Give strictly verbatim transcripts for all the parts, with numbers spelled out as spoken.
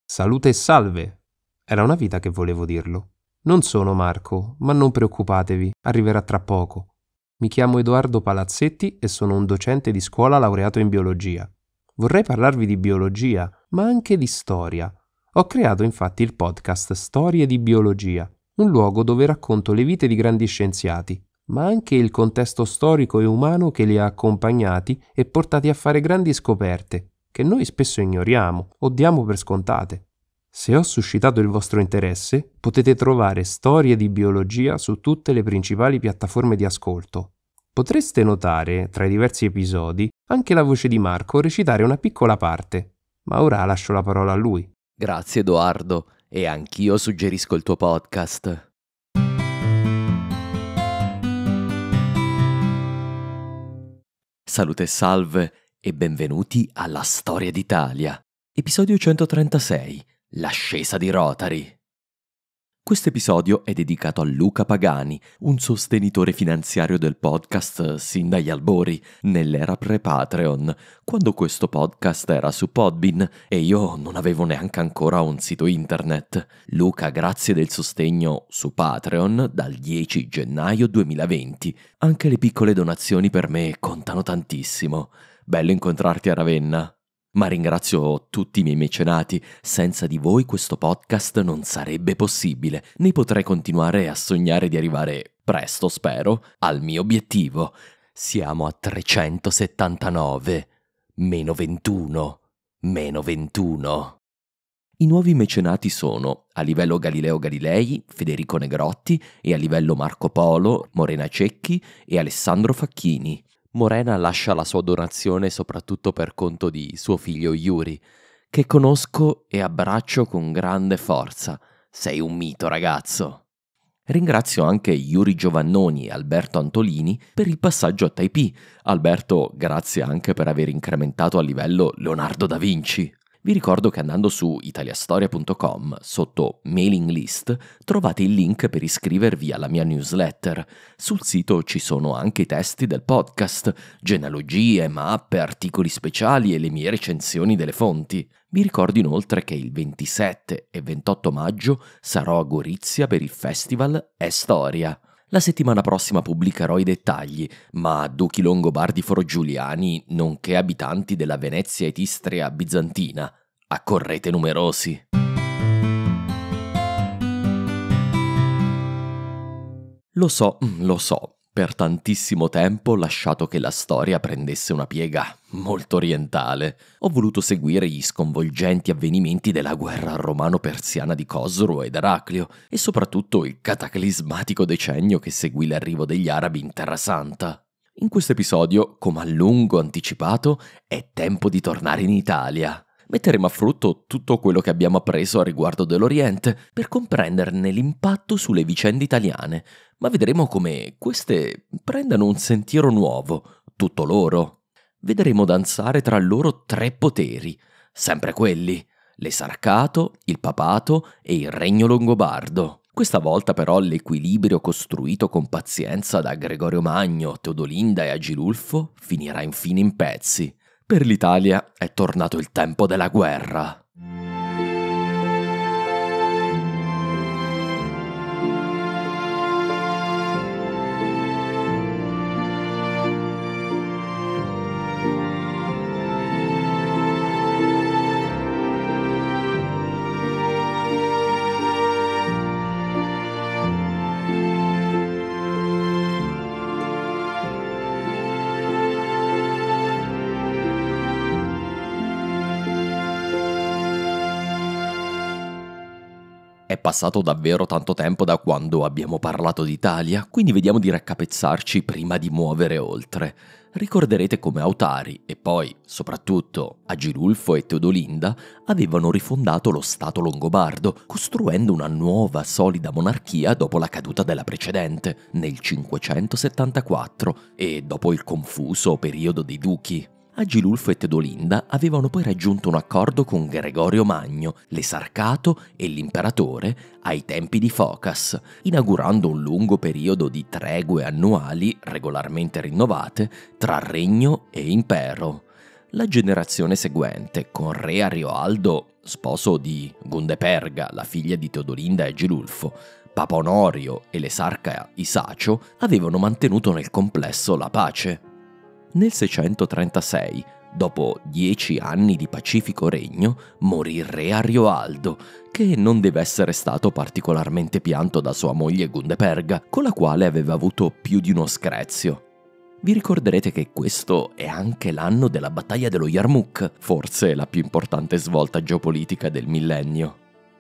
Salute e salve! Era una vita che volevo dirlo. Non sono Marco, ma non preoccupatevi, arriverà tra poco. Mi chiamo Edoardo Palazzetti e sono un docente di scuola laureato in biologia. Vorrei parlarvi di biologia, ma anche di storia. Ho creato infatti il podcast Storie di Biologia, un luogo dove racconto le vite di grandi scienziati, ma anche il contesto storico e umano che li ha accompagnati e portati a fare grandi scoperte, che noi spesso ignoriamo o diamo per scontate. Se ho suscitato il vostro interesse, potete trovare Storie di Biologia su tutte le principali piattaforme di ascolto. Potreste notare, tra i diversi episodi, anche la voce di Marco recitare una piccola parte, ma ora lascio la parola a lui. Grazie Edoardo, e anch'io suggerisco il tuo podcast. Salute e salve e benvenuti alla Storia d'Italia, episodio centotrentasei, l'ascesa di Rotary. Questo episodio è dedicato a Luca Pagani, un sostenitore finanziario del podcast sin dagli albori, nell'era pre-Patreon, quando questo podcast era su Podbean e io non avevo neanche ancora un sito internet. Luca, grazie del sostegno su Patreon dal dieci gennaio duemilaventi. Anche le piccole donazioni per me contano tantissimo. Bello incontrarti a Ravenna. Ma ringrazio tutti i miei mecenati, senza di voi questo podcast non sarebbe possibile, né potrei continuare a sognare di arrivare, presto spero, al mio obiettivo. Siamo a trecentosettantanove, meno ventuno, meno ventuno. I nuovi mecenati sono, a livello Galileo Galilei, Federico Negrotti, e a livello Marco Polo, Morena Cecchi e Alessandro Facchini. Morena lascia la sua donazione soprattutto per conto di suo figlio Yuri, che conosco e abbraccio con grande forza. Sei un mito, ragazzo. Ringrazio anche Yuri Giovannoni e Alberto Antolini per il passaggio a Taipei. Alberto, grazie anche per aver incrementato a livello Leonardo da Vinci. Vi ricordo che andando su italiastoria punto com, sotto mailing list, trovate il link per iscrivervi alla mia newsletter. Sul sito ci sono anche i testi del podcast, genealogie, mappe, articoli speciali e le mie recensioni delle fonti. Vi ricordo inoltre che il ventisette e ventotto maggio sarò a Gorizia per il festival È Storia. La settimana prossima pubblicherò i dettagli, ma duchi longobardi forogiuliani, nonché abitanti della Venezia ed Istria bizantina, accorrete numerosi. Lo so, lo so, per tantissimo tempo ho lasciato che la storia prendesse una piega molto orientale. Ho voluto seguire gli sconvolgenti avvenimenti della guerra romano-persiana di Cosro ed Eraclio e soprattutto il cataclismatico decennio che seguì l'arrivo degli arabi in Terra Santa. In questo episodio, come a lungo anticipato, è tempo di tornare in Italia. Metteremo a frutto tutto quello che abbiamo appreso a riguardo dell'Oriente per comprenderne l'impatto sulle vicende italiane, ma vedremo come queste prendano un sentiero nuovo, tutto loro. Vedremo danzare tra loro tre poteri, sempre quelli, l'esarcato, il papato e il regno longobardo. Questa volta però l'equilibrio costruito con pazienza da Gregorio Magno, Teodolinda e Agilulfo finirà infine in pezzi. Per l'Italia è tornato il tempo della guerra. È passato davvero tanto tempo da quando abbiamo parlato d'Italia, quindi vediamo di raccapezzarci prima di muovere oltre. Ricorderete come Autari e poi, soprattutto, Agilulfo e Teodolinda avevano rifondato lo Stato longobardo, costruendo una nuova solida monarchia dopo la caduta della precedente, nel cinquecentosettantaquattro, e dopo il confuso periodo dei duchi. Agilulfo e Teodolinda avevano poi raggiunto un accordo con Gregorio Magno, l'esarcato e l'imperatore ai tempi di Focas, inaugurando un lungo periodo di tregue annuali regolarmente rinnovate tra regno e impero. La generazione seguente, con re Arioaldo, sposo di Gundeperga, la figlia di Teodolinda e Agilulfo, Papa Onorio e l'esarca Isacio avevano mantenuto nel complesso la pace. Nel seicentotrentasei, dopo dieci anni di pacifico regno, morì il re Arioaldo, che non deve essere stato particolarmente pianto da sua moglie Gundeperga, con la quale aveva avuto più di uno screzio. Vi ricorderete che questo è anche l'anno della battaglia dello Yarmouk, forse la più importante svolta geopolitica del millennio.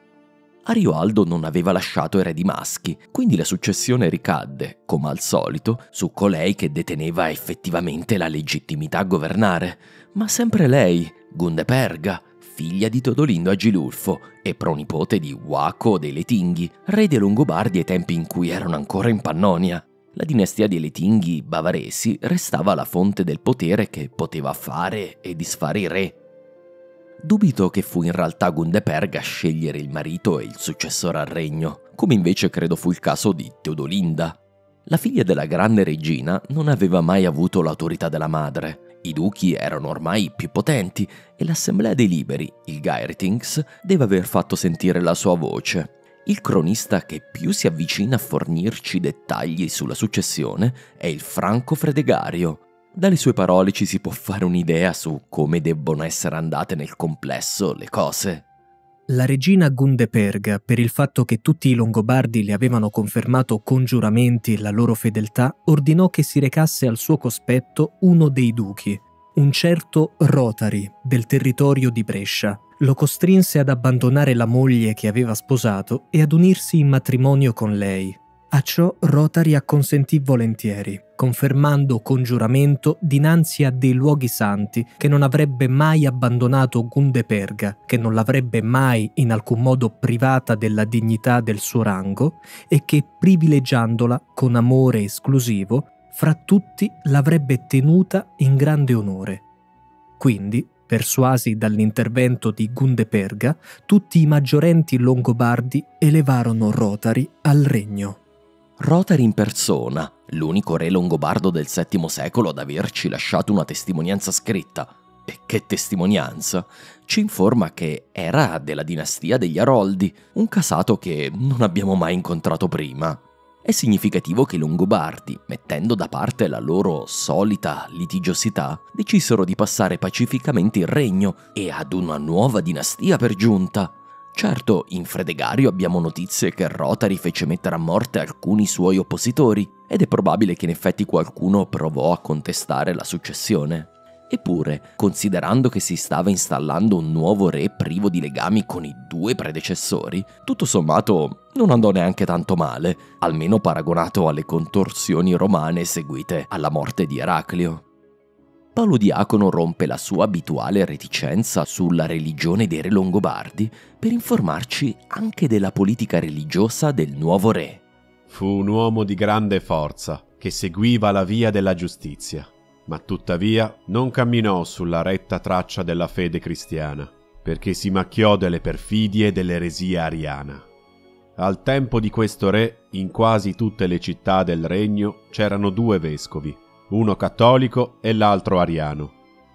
Arioaldo non aveva lasciato eredi maschi, quindi la successione ricadde, come al solito, su colei che deteneva effettivamente la legittimità a governare, ma sempre lei, Gundeperga, figlia di Teodolindo Agilulfo e pronipote di Waco dei Letinghi, re dei Longobardi ai tempi in cui erano ancora in Pannonia. La dinastia dei Letinghi bavaresi restava la fonte del potere che poteva fare e disfare i re. Dubito che fu in realtà Gundeperga a scegliere il marito e il successore al regno, come invece credo fu il caso di Teodolinda. La figlia della grande regina non aveva mai avuto l'autorità della madre. I duchi erano ormai più potenti e l'Assemblea dei Liberi, il Gaertings, deve aver fatto sentire la sua voce. Il cronista che più si avvicina a fornirci dettagli sulla successione è il Franco Fredegario. Dalle sue parole ci si può fare un'idea su come debbono essere andate nel complesso le cose. La regina Gundeperga, per il fatto che tutti i Longobardi le avevano confermato con giuramenti la loro fedeltà, ordinò che si recasse al suo cospetto uno dei duchi, un certo Rotari, del territorio di Brescia. Lo costrinse ad abbandonare la moglie che aveva sposato e ad unirsi in matrimonio con lei. A ciò Rotari acconsentì volentieri, confermando con giuramento dinanzi a dei luoghi santi che non avrebbe mai abbandonato Gundeperga, che non l'avrebbe mai in alcun modo privata della dignità del suo rango e che, privilegiandola con amore esclusivo, fra tutti l'avrebbe tenuta in grande onore. Quindi, persuasi dall'intervento di Gundeperga, tutti i maggiorenti Longobardi elevarono Rotari al regno. Rotari in persona, l'unico re longobardo del settimo secolo ad averci lasciato una testimonianza scritta, e che testimonianza, ci informa che era della dinastia degli Aroldi, un casato che non abbiamo mai incontrato prima. È significativo che i Longobardi, mettendo da parte la loro solita litigiosità, decisero di passare pacificamente il regno e ad una nuova dinastia per giunta. Certo, in Fredegario abbiamo notizie che Rotari fece mettere a morte alcuni suoi oppositori, ed è probabile che in effetti qualcuno provò a contestare la successione. Eppure, considerando che si stava installando un nuovo re privo di legami con i due predecessori, tutto sommato non andò neanche tanto male, almeno paragonato alle contorsioni romane seguite alla morte di Eraclio. Paolo Diacono rompe la sua abituale reticenza sulla religione dei re longobardi per informarci anche della politica religiosa del nuovo re. Fu un uomo di grande forza, che seguiva la via della giustizia, ma tuttavia non camminò sulla retta traccia della fede cristiana, perché si macchiò delle perfidie dell'eresia ariana. Al tempo di questo re, in quasi tutte le città del regno c'erano due vescovi, uno cattolico e l'altro ariano.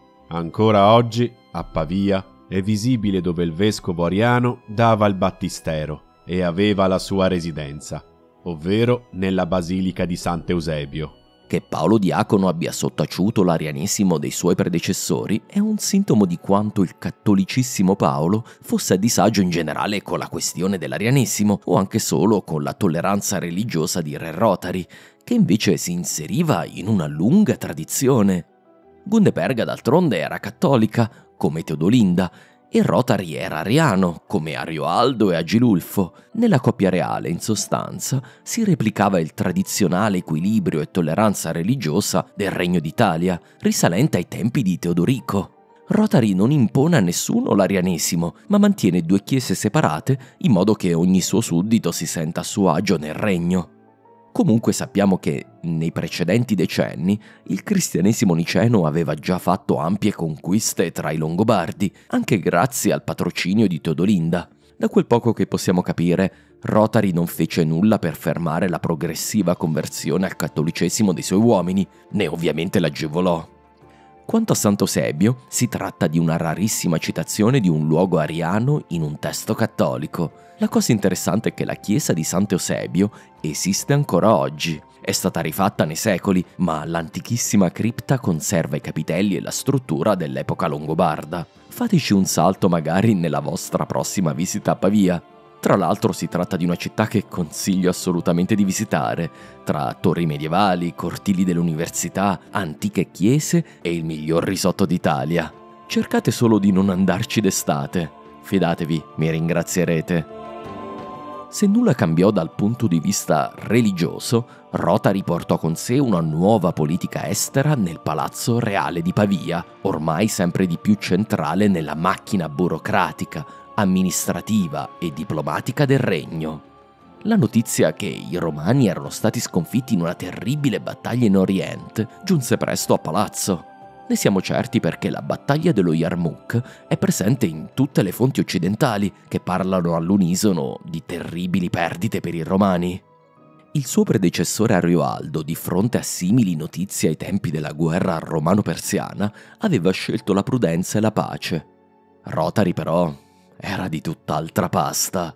Ancora oggi, a Pavia, è visibile dove il vescovo ariano dava il battistero e aveva la sua residenza, ovvero nella basilica di Sant'Eusebio. Che Paolo Diacono abbia sottaciuto l'arianesimo dei suoi predecessori è un sintomo di quanto il cattolicissimo Paolo fosse a disagio in generale con la questione dell'arianesimo o anche solo con la tolleranza religiosa di re Rotari, che invece si inseriva in una lunga tradizione. Gundeperga d'altronde era cattolica, come Teodolinda, e Rotari era ariano, come Arioaldo e Agilulfo. Nella coppia reale, in sostanza, si replicava il tradizionale equilibrio e tolleranza religiosa del Regno d'Italia, risalente ai tempi di Teodorico. Rotari non impone a nessuno l'arianesimo, ma mantiene due chiese separate in modo che ogni suo suddito si senta a suo agio nel regno. Comunque sappiamo che, nei precedenti decenni, il cristianesimo niceno aveva già fatto ampie conquiste tra i Longobardi, anche grazie al patrocinio di Teodolinda. Da quel poco che possiamo capire, Rotari non fece nulla per fermare la progressiva conversione al cattolicesimo dei suoi uomini, né ovviamente l'agevolò. Quanto a Sant'Eusebio, si tratta di una rarissima citazione di un luogo ariano in un testo cattolico. La cosa interessante è che la chiesa di Sant'Eusebio esiste ancora oggi. È stata rifatta nei secoli, ma l'antichissima cripta conserva i capitelli e la struttura dell'epoca longobarda. Fateci un salto magari nella vostra prossima visita a Pavia. Tra l'altro si tratta di una città che consiglio assolutamente di visitare, tra torri medievali, cortili dell'università, antiche chiese e il miglior risotto d'Italia. Cercate solo di non andarci d'estate. Fidatevi, mi ringrazierete. Se nulla cambiò dal punto di vista religioso, Rotari portò con sé una nuova politica estera nel Palazzo Reale di Pavia, ormai sempre di più centrale nella macchina burocratica, amministrativa e diplomatica del regno. La notizia che i Romani erano stati sconfitti in una terribile battaglia in Oriente giunse presto a palazzo. Ne siamo certi perché la battaglia dello Yarmouk è presente in tutte le fonti occidentali che parlano all'unisono di terribili perdite per i Romani. Il suo predecessore Arioaldo, di fronte a simili notizie ai tempi della guerra romano-persiana, aveva scelto la prudenza e la pace. Rotari però era di tutt'altra pasta.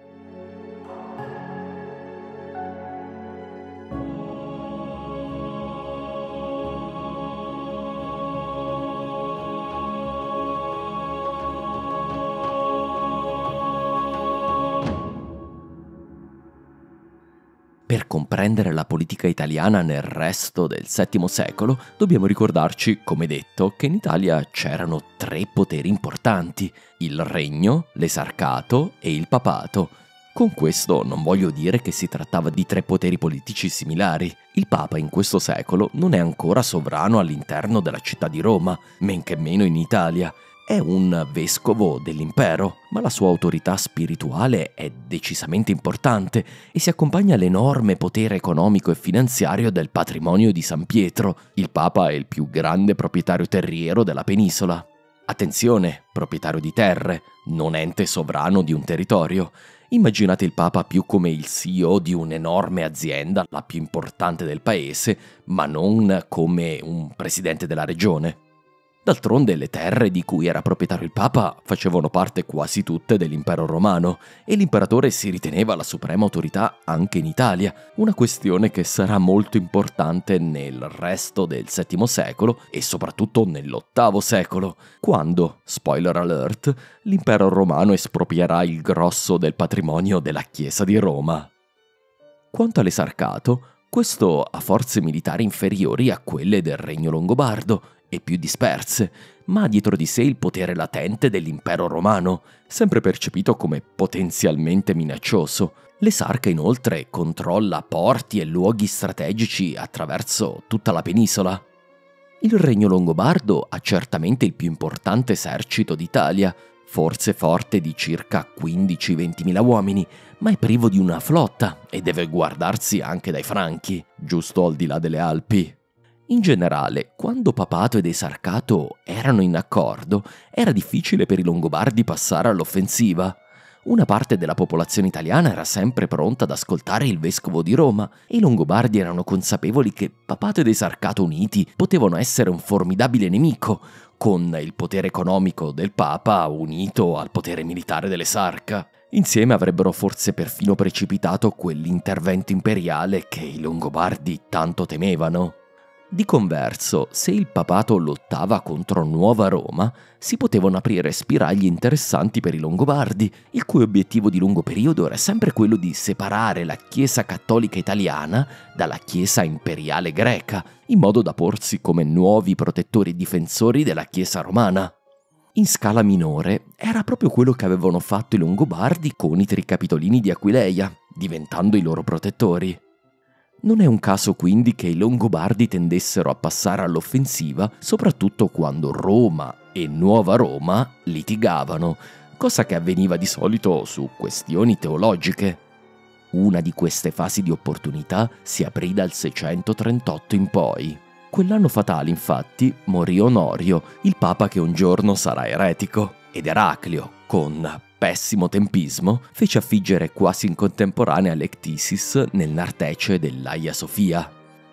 Per comprendere la politica italiana nel resto del settimo secolo, dobbiamo ricordarci, come detto, che in Italia c'erano tre poteri importanti: il regno, l'esarcato e il papato. Con questo non voglio dire che si trattava di tre poteri politici similari. Il Papa in questo secolo non è ancora sovrano all'interno della città di Roma, men che meno in Italia. È un vescovo dell'impero, ma la sua autorità spirituale è decisamente importante e si accompagna all'enorme potere economico e finanziario del patrimonio di San Pietro. Il Papa è il più grande proprietario terriero della penisola. Attenzione, proprietario di terre, non ente sovrano di un territorio. Immaginate il Papa più come il C E O di un'enorme azienda, la più importante del paese, ma non come un presidente della regione. D'altronde le terre di cui era proprietario il Papa facevano parte quasi tutte dell'impero romano e l'imperatore si riteneva la suprema autorità anche in Italia, una questione che sarà molto importante nel resto del settimo secolo e soprattutto nell'ottavo secolo, quando, spoiler alert, l'impero romano espropierà il grosso del patrimonio della Chiesa di Roma. Quanto all'esarcato, questo ha forze militari inferiori a quelle del regno longobardo e più disperse, ma ha dietro di sé il potere latente dell'impero romano, sempre percepito come potenzialmente minaccioso. L'esarca inoltre controlla porti e luoghi strategici attraverso tutta la penisola. Il regno longobardo ha certamente il più importante esercito d'Italia, forse forte di circa quindici ventimila uomini, ma è privo di una flotta e deve guardarsi anche dai Franchi, giusto al di là delle Alpi. In generale, quando papato ed esarcato erano in accordo, era difficile per i Longobardi passare all'offensiva. Una parte della popolazione italiana era sempre pronta ad ascoltare il vescovo di Roma e i Longobardi erano consapevoli che papato ed esarcato uniti potevano essere un formidabile nemico, con il potere economico del Papa unito al potere militare dell'esarca. Insieme avrebbero forse perfino precipitato quell'intervento imperiale che i Longobardi tanto temevano. Di converso, se il papato lottava contro Nuova Roma, si potevano aprire spiragli interessanti per i Longobardi, il cui obiettivo di lungo periodo era sempre quello di separare la Chiesa cattolica italiana dalla Chiesa imperiale greca, in modo da porsi come nuovi protettori e difensori della Chiesa romana. In scala minore, era proprio quello che avevano fatto i Longobardi con i Tricapitolini di Aquileia, diventando i loro protettori. Non è un caso quindi che i Longobardi tendessero a passare all'offensiva soprattutto quando Roma e Nuova Roma litigavano, cosa che avveniva di solito su questioni teologiche. Una di queste fasi di opportunità si aprì dal seicentotrentotto in poi. Quell'anno fatale, infatti, morì Onorio, il papa che un giorno sarà eretico, ed Eraclio, con pessimo tempismo, fece affiggere quasi in contemporanea l'Ectisis nel nartece dell'Aia Sofia.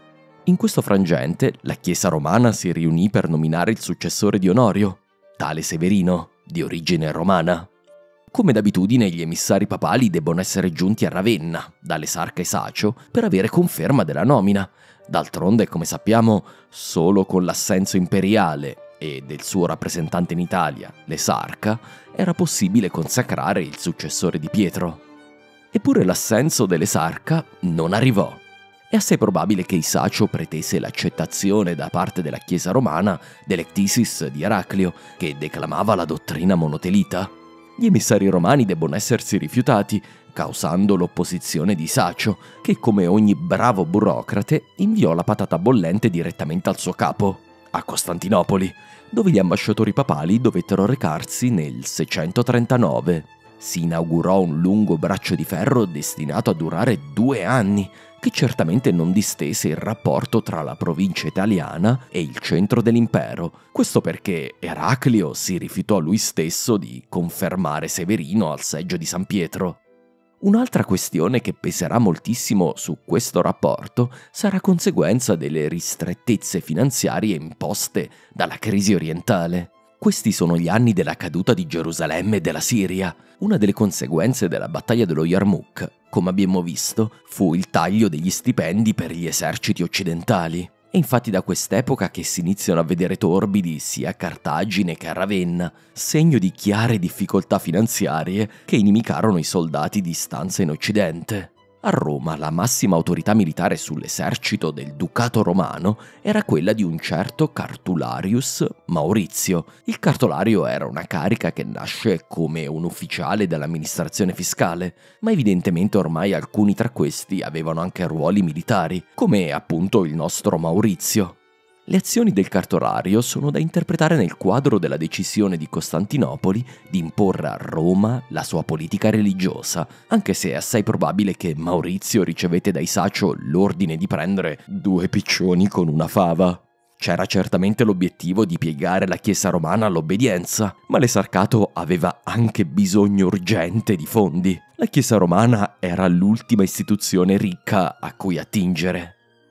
In questo frangente, la Chiesa romana si riunì per nominare il successore di Onorio, tale Severino, di origine romana. Come d'abitudine, gli emissari papali debbono essere giunti a Ravenna, dall'esarca Isacio, per avere conferma della nomina. D'altronde, come sappiamo, solo con l'assenso imperiale e del suo rappresentante in Italia, l'esarca, era possibile consacrare il successore di Pietro. Eppure l'assenso dell'esarca non arrivò. È assai probabile che Isacio pretese l'accettazione da parte della Chiesa romana dell'ectisis di Eraclio, che declamava la dottrina monotelita. Gli emissari romani debbono essersi rifiutati, causando l'opposizione di Isacio, che come ogni bravo burocrate inviò la patata bollente direttamente al suo capo, a Costantinopoli, dove gli ambasciatori papali dovettero recarsi nel seicentotrentanove. Si inaugurò un lungo braccio di ferro destinato a durare due anni, che certamente non distese il rapporto tra la provincia italiana e il centro dell'impero. Questo perché Eraclio si rifiutò lui stesso di confermare Severino al seggio di San Pietro. Un'altra questione che peserà moltissimo su questo rapporto sarà conseguenza delle ristrettezze finanziarie imposte dalla crisi orientale. Questi sono gli anni della caduta di Gerusalemme e della Siria. Una delle conseguenze della battaglia dello Yarmouk, come abbiamo visto, fu il taglio degli stipendi per gli eserciti occidentali. È infatti da quest'epoca che si iniziano a vedere torbidi sia a Cartagine che a Ravenna, segno di chiare difficoltà finanziarie che inimicarono i soldati di stanza in Occidente. A Roma la massima autorità militare sull'esercito del Ducato romano era quella di un certo Cartularius Maurizio. Il cartolario era una carica che nasce come un ufficiale dell'amministrazione fiscale, ma evidentemente ormai alcuni tra questi avevano anche ruoli militari, come appunto il nostro Maurizio. Le azioni del cartolario sono da interpretare nel quadro della decisione di Costantinopoli di imporre a Roma la sua politica religiosa, anche se è assai probabile che Maurizio ricevette da Isacio l'ordine di prendere due piccioni con una fava. C'era certamente l'obiettivo di piegare la Chiesa romana all'obbedienza, ma l'esarcato aveva anche bisogno urgente di fondi. La Chiesa romana era l'ultima istituzione ricca a cui attingere.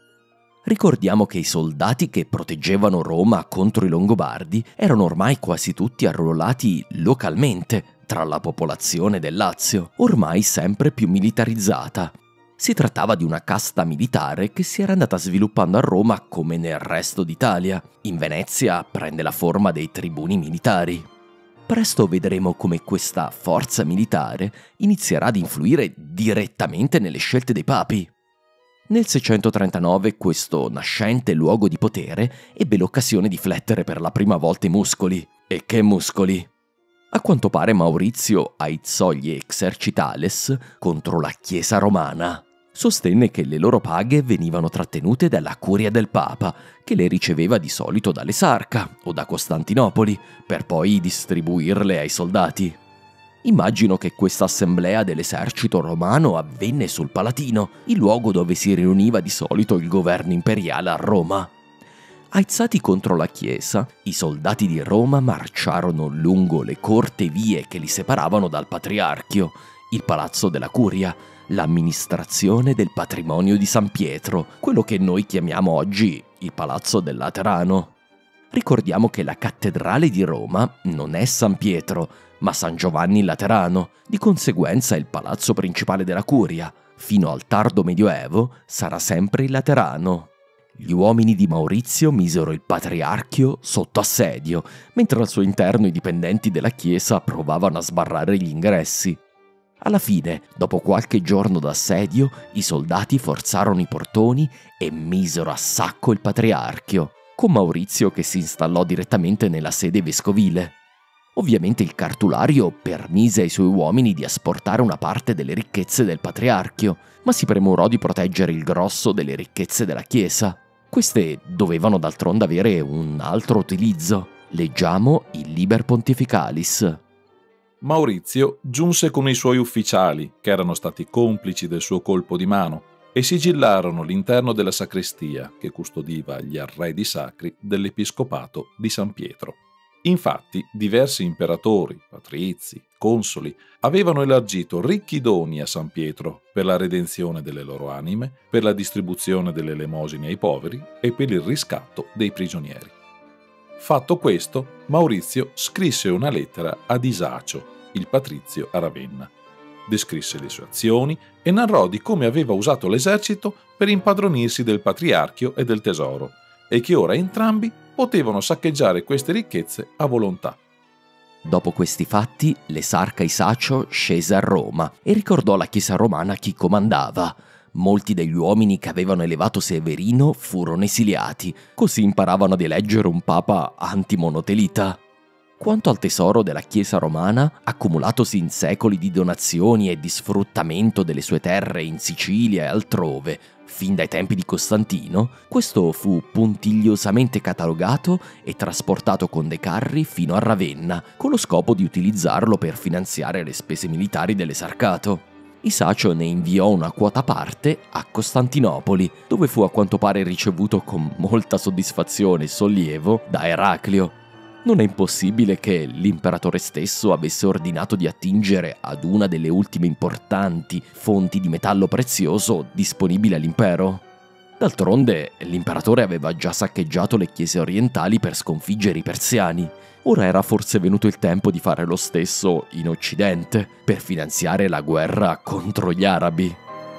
Ricordiamo che i soldati che proteggevano Roma contro i Longobardi erano ormai quasi tutti arruolati localmente tra la popolazione del Lazio, ormai sempre più militarizzata. Si trattava di una casta militare che si era andata sviluppando a Roma come nel resto d'Italia. In Venezia prende la forma dei tribuni militari. Presto vedremo come questa forza militare inizierà ad influire direttamente nelle scelte dei papi. Nel seicentotrentanove questo nascente luogo di potere ebbe l'occasione di flettere per la prima volta i muscoli. E che muscoli! A quanto pare Maurizio aizzò gli exercitales contro la Chiesa romana. Sostenne che le loro paghe venivano trattenute dalla curia del Papa, che le riceveva di solito dall'esarca o da Costantinopoli, per poi distribuirle ai soldati. Immagino che questa assemblea dell'esercito romano avvenne sul Palatino, il luogo dove si riuniva di solito il governo imperiale a Roma. Aizzati contro la Chiesa, i soldati di Roma marciarono lungo le corte vie che li separavano dal Patriarchio, il Palazzo della Curia, l'amministrazione del patrimonio di San Pietro, quello che noi chiamiamo oggi il Palazzo del Laterano. Ricordiamo che la cattedrale di Roma non è San Pietro, ma San Giovanni Laterano, di conseguenza il palazzo principale della Curia, fino al tardo Medioevo, sarà sempre il Laterano. Gli uomini di Maurizio misero il patriarchio sotto assedio, mentre al suo interno i dipendenti della Chiesa provavano a sbarrare gli ingressi. Alla fine, dopo qualche giorno d'assedio, i soldati forzarono i portoni e misero a sacco il patriarchio, con Maurizio che si installò direttamente nella sede vescovile. Ovviamente il cartulario permise ai suoi uomini di asportare una parte delle ricchezze del patriarchio, ma si premurò di proteggere il grosso delle ricchezze della Chiesa. Queste dovevano d'altronde avere un altro utilizzo. Leggiamo il Liber Pontificalis. Maurizio giunse con i suoi ufficiali, che erano stati complici del suo colpo di mano, e sigillarono l'interno della sacrestia che custodiva gli arredi sacri dell'episcopato di San Pietro. Infatti, diversi imperatori, patrizi, consoli avevano elargito ricchi doni a San Pietro per la redenzione delle loro anime, per la distribuzione delle elemosine ai poveri e per il riscatto dei prigionieri. Fatto questo, Maurizio scrisse una lettera ad Isacio, il patrizio a Ravenna. Descrisse le sue azioni e narrò di come aveva usato l'esercito per impadronirsi del patriarchio e del tesoro, e che ora entrambi potevano saccheggiare queste ricchezze a volontà. Dopo questi fatti, l'esarca Isacio scese a Roma e ricordò alla Chiesa romana chi comandava. Molti degli uomini che avevano elevato Severino furono esiliati, così imparavano ad eleggere un papa antimonotelita. Quanto al tesoro della Chiesa romana, accumulatosi in secoli di donazioni e di sfruttamento delle sue terre in Sicilia e altrove, fin dai tempi di Costantino, questo fu puntigliosamente catalogato e trasportato con dei carri fino a Ravenna, con lo scopo di utilizzarlo per finanziare le spese militari dell'esarcato. Isacio ne inviò una quota parte a Costantinopoli, dove fu a quanto pare ricevuto con molta soddisfazione e sollievo da Eraclio. Non è impossibile che l'imperatore stesso avesse ordinato di attingere ad una delle ultime importanti fonti di metallo prezioso disponibili all'impero? D'altronde, l'imperatore aveva già saccheggiato le chiese orientali per sconfiggere i persiani. Ora era forse venuto il tempo di fare lo stesso in Occidente, per finanziare la guerra contro gli arabi.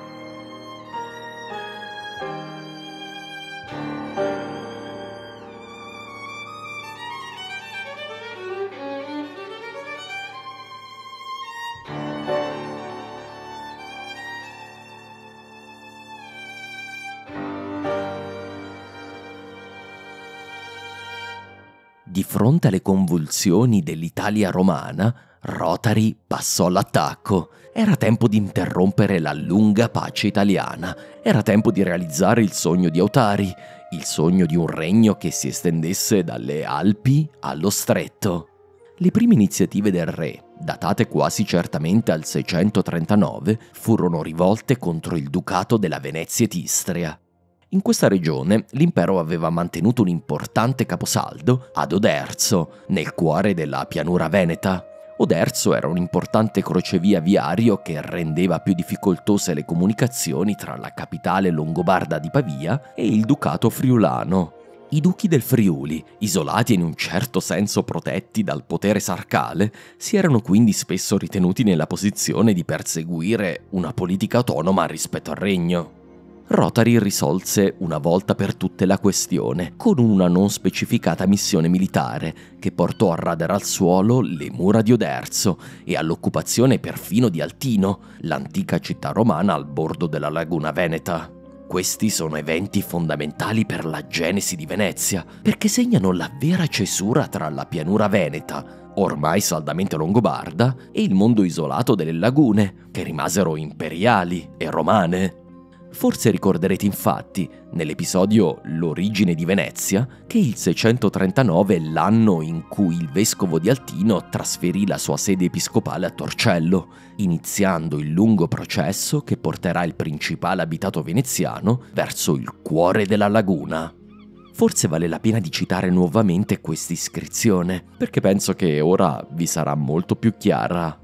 Di fronte alle convulsioni dell'Italia romana, Rotari passò all'attacco. Era tempo di interrompere la lunga pace italiana. Era tempo di realizzare il sogno di Autari, il sogno di un regno che si estendesse dalle Alpi allo Stretto. Le prime iniziative del re, datate quasi certamente al seicentotrentanove, furono rivolte contro il ducato della Venezia ed Istria. In questa regione l'impero aveva mantenuto un importante caposaldo ad Oderzo, nel cuore della pianura veneta. Oderzo era un importante crocevia viario che rendeva più difficoltose le comunicazioni tra la capitale longobarda di Pavia e il ducato friulano. I duchi del Friuli, isolati e in un certo senso protetti dal potere sarcale, si erano quindi spesso ritenuti nella posizione di perseguire una politica autonoma rispetto al regno. Rotari risolse una volta per tutte la questione con una non specificata missione militare che portò a radere al suolo le mura di Oderzo e all'occupazione perfino di Altino, l'antica città romana al bordo della laguna veneta. Questi sono eventi fondamentali per la genesi di Venezia, perché segnano la vera cesura tra la pianura veneta, ormai saldamente longobarda, e il mondo isolato delle lagune, che rimasero imperiali e romane. Forse ricorderete infatti, nell'episodio L'origine di Venezia, che il seicentotrentanove è l'anno in cui il vescovo di Altino trasferì la sua sede episcopale a Torcello, iniziando il lungo processo che porterà il principale abitato veneziano verso il cuore della laguna. Forse vale la pena di citare nuovamente questa iscrizione, perché penso che ora vi sarà molto più chiara.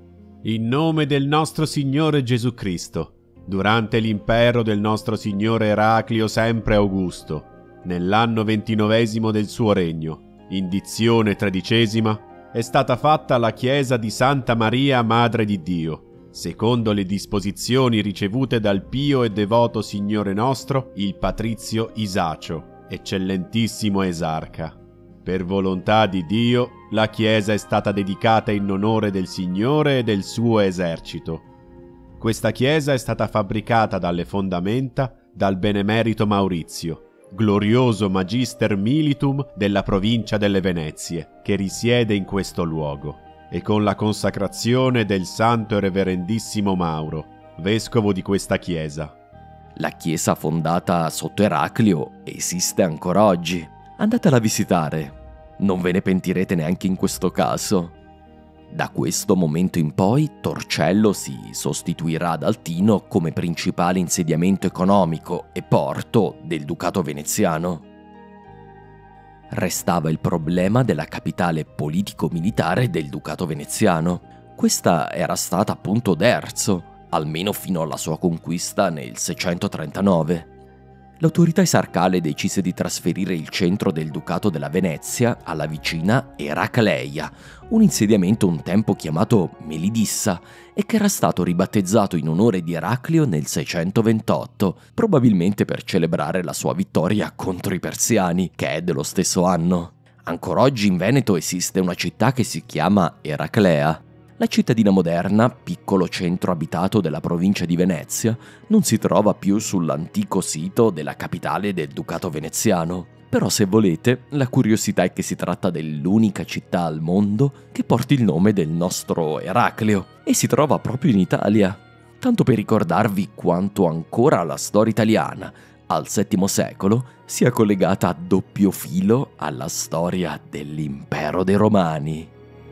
In nome del nostro Signore Gesù Cristo, durante l'impero del nostro Signore Eraclio sempre Augusto, nell'anno ventinovesimo del suo regno, in dizione tredicesima, è stata fatta la chiesa di Santa Maria Madre di Dio, secondo le disposizioni ricevute dal pio e devoto Signore nostro, il patrizio Isacio, eccellentissimo esarca. Per volontà di Dio, la chiesa è stata dedicata in onore del Signore e del suo esercito. Questa chiesa è stata fabbricata dalle fondamenta dal benemerito Maurizio, glorioso magister militum della provincia delle Venezie, che risiede in questo luogo, e con la consacrazione del santo e reverendissimo Mauro, vescovo di questa chiesa. La chiesa fondata sotto Eraclio esiste ancora oggi. Andatela a visitare. Non ve ne pentirete neanche in questo caso. Da questo momento in poi Torcello si sostituirà ad Altino come principale insediamento economico e porto del ducato veneziano. Restava il problema della capitale politico-militare del Ducato veneziano. Questa era stata appunto Derzo, almeno fino alla sua conquista nel seicentotrentanove. L'autorità esarcale decise di trasferire il centro del Ducato della Venezia alla vicina Eracleia, un insediamento un tempo chiamato Melidissa e che era stato ribattezzato in onore di Eraclio nel seicentoventotto, probabilmente per celebrare la sua vittoria contro i Persiani, che è dello stesso anno. Ancora oggi in Veneto esiste una città che si chiama Eraclea. La cittadina moderna, piccolo centro abitato della provincia di Venezia, non si trova più sull'antico sito della capitale del Ducato veneziano. Però se volete, la curiosità è che si tratta dell'unica città al mondo che porti il nome del nostro Eraclio e si trova proprio in Italia. Tanto per ricordarvi quanto ancora la storia italiana, al settimo secolo, sia collegata a doppio filo alla storia dell'impero dei Romani.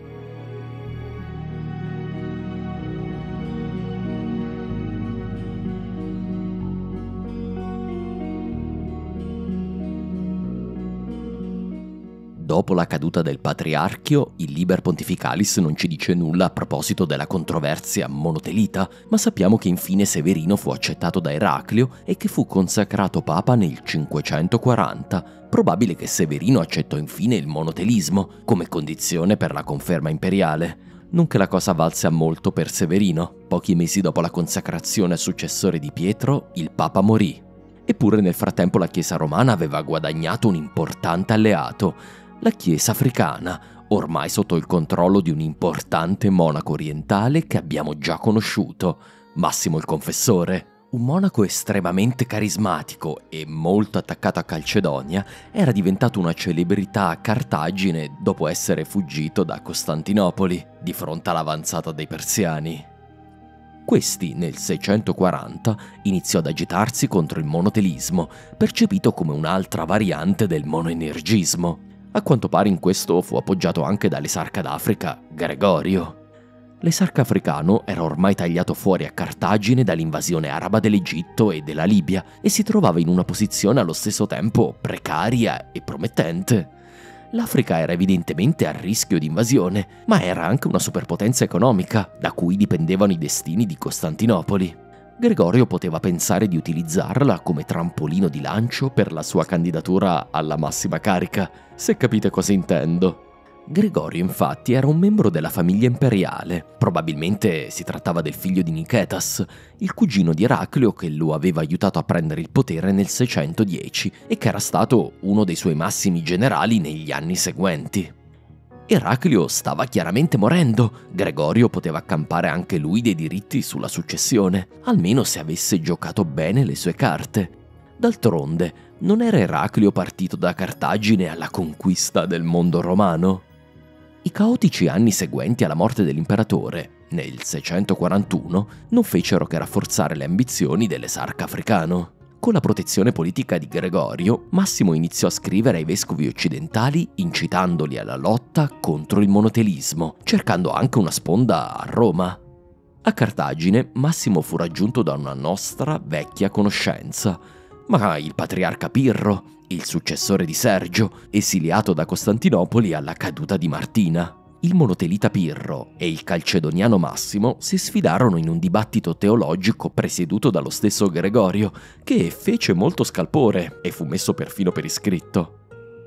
Dopo la caduta del Patriarchio, il Liber Pontificalis non ci dice nulla a proposito della controversia monotelita, ma sappiamo che infine Severino fu accettato da Eraclio e che fu consacrato papa nel cinquecentoquaranta. Probabile che Severino accettò infine il monotelismo come condizione per la conferma imperiale. Non che la cosa valse a molto per Severino. Pochi mesi dopo la consacrazione a successore di Pietro, il papa morì. Eppure nel frattempo la Chiesa romana aveva guadagnato un importante alleato, la Chiesa africana, ormai sotto il controllo di un importante monaco orientale che abbiamo già conosciuto, Massimo il Confessore. Un monaco estremamente carismatico e molto attaccato a Calcedonia, era diventato una celebrità a Cartagine dopo essere fuggito da Costantinopoli di fronte all'avanzata dei Persiani. Questi, nel seicentoquaranta, iniziò ad agitarsi contro il monotelismo, percepito come un'altra variante del monoenergismo. A quanto pare in questo fu appoggiato anche dall'esarca d'Africa, Gregorio. L'esarca africano era ormai tagliato fuori a Cartagine dall'invasione araba dell'Egitto e della Libia e si trovava in una posizione allo stesso tempo precaria e promettente. L'Africa era evidentemente a rischio di invasione, ma era anche una superpotenza economica, da cui dipendevano i destini di Costantinopoli. Gregorio poteva pensare di utilizzarla come trampolino di lancio per la sua candidatura alla massima carica, se capite cosa intendo. Gregorio infatti era un membro della famiglia imperiale, probabilmente si trattava del figlio di Nicetas, il cugino di Eraclio che lo aveva aiutato a prendere il potere nel seicentodieci e che era stato uno dei suoi massimi generali negli anni seguenti. Eraclio stava chiaramente morendo, Gregorio poteva accampare anche lui dei diritti sulla successione, almeno se avesse giocato bene le sue carte. D'altronde, non era Eraclio partito da Cartagine alla conquista del mondo romano? I caotici anni seguenti alla morte dell'imperatore, nel seicentoquarantuno, non fecero che rafforzare le ambizioni dell'esarca africano. Con la protezione politica di Gregorio, Massimo iniziò a scrivere ai vescovi occidentali incitandoli alla lotta contro il monotelismo, cercando anche una sponda a Roma. A Cartagine, Massimo fu raggiunto da una nostra vecchia conoscenza, ma il patriarca Pirro, il successore di Sergio, esiliato da Costantinopoli alla caduta di Martina. Il monotelita Pirro e il calcedoniano Massimo si sfidarono in un dibattito teologico presieduto dallo stesso Gregorio, che fece molto scalpore e fu messo perfino per iscritto.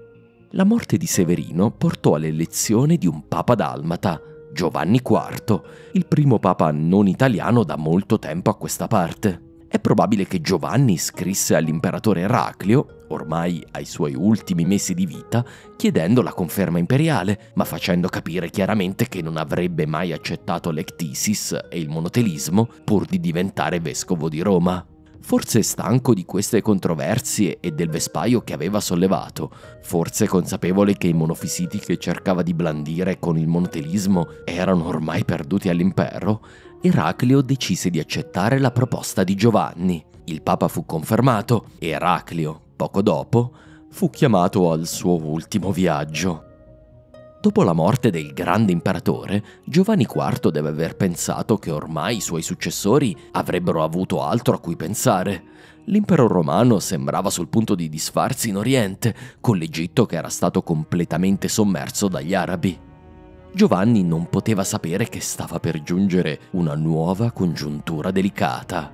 La morte di Severino portò all'elezione di un papa dalmata, Giovanni quarto, il primo papa non italiano da molto tempo a questa parte. È probabile che Giovanni scrisse all'imperatore Eraclio, ormai ai suoi ultimi mesi di vita, chiedendo la conferma imperiale, ma facendo capire chiaramente che non avrebbe mai accettato l'ectisis e il monotelismo pur di diventare vescovo di Roma. Forse stanco di queste controversie e del vespaio che aveva sollevato, forse consapevole che i monofisiti che cercava di blandire con il monotelismo erano ormai perduti all'impero, Eraclio decise di accettare la proposta di Giovanni. Il papa fu confermato e Eraclio, poco dopo, fu chiamato al suo ultimo viaggio. Dopo la morte del grande imperatore, Giovanni quarto deve aver pensato che ormai i suoi successori avrebbero avuto altro a cui pensare. L'impero romano sembrava sul punto di disfarsi in Oriente, con l'Egitto che era stato completamente sommerso dagli arabi. Giovanni non poteva sapere che stava per giungere una nuova congiuntura delicata.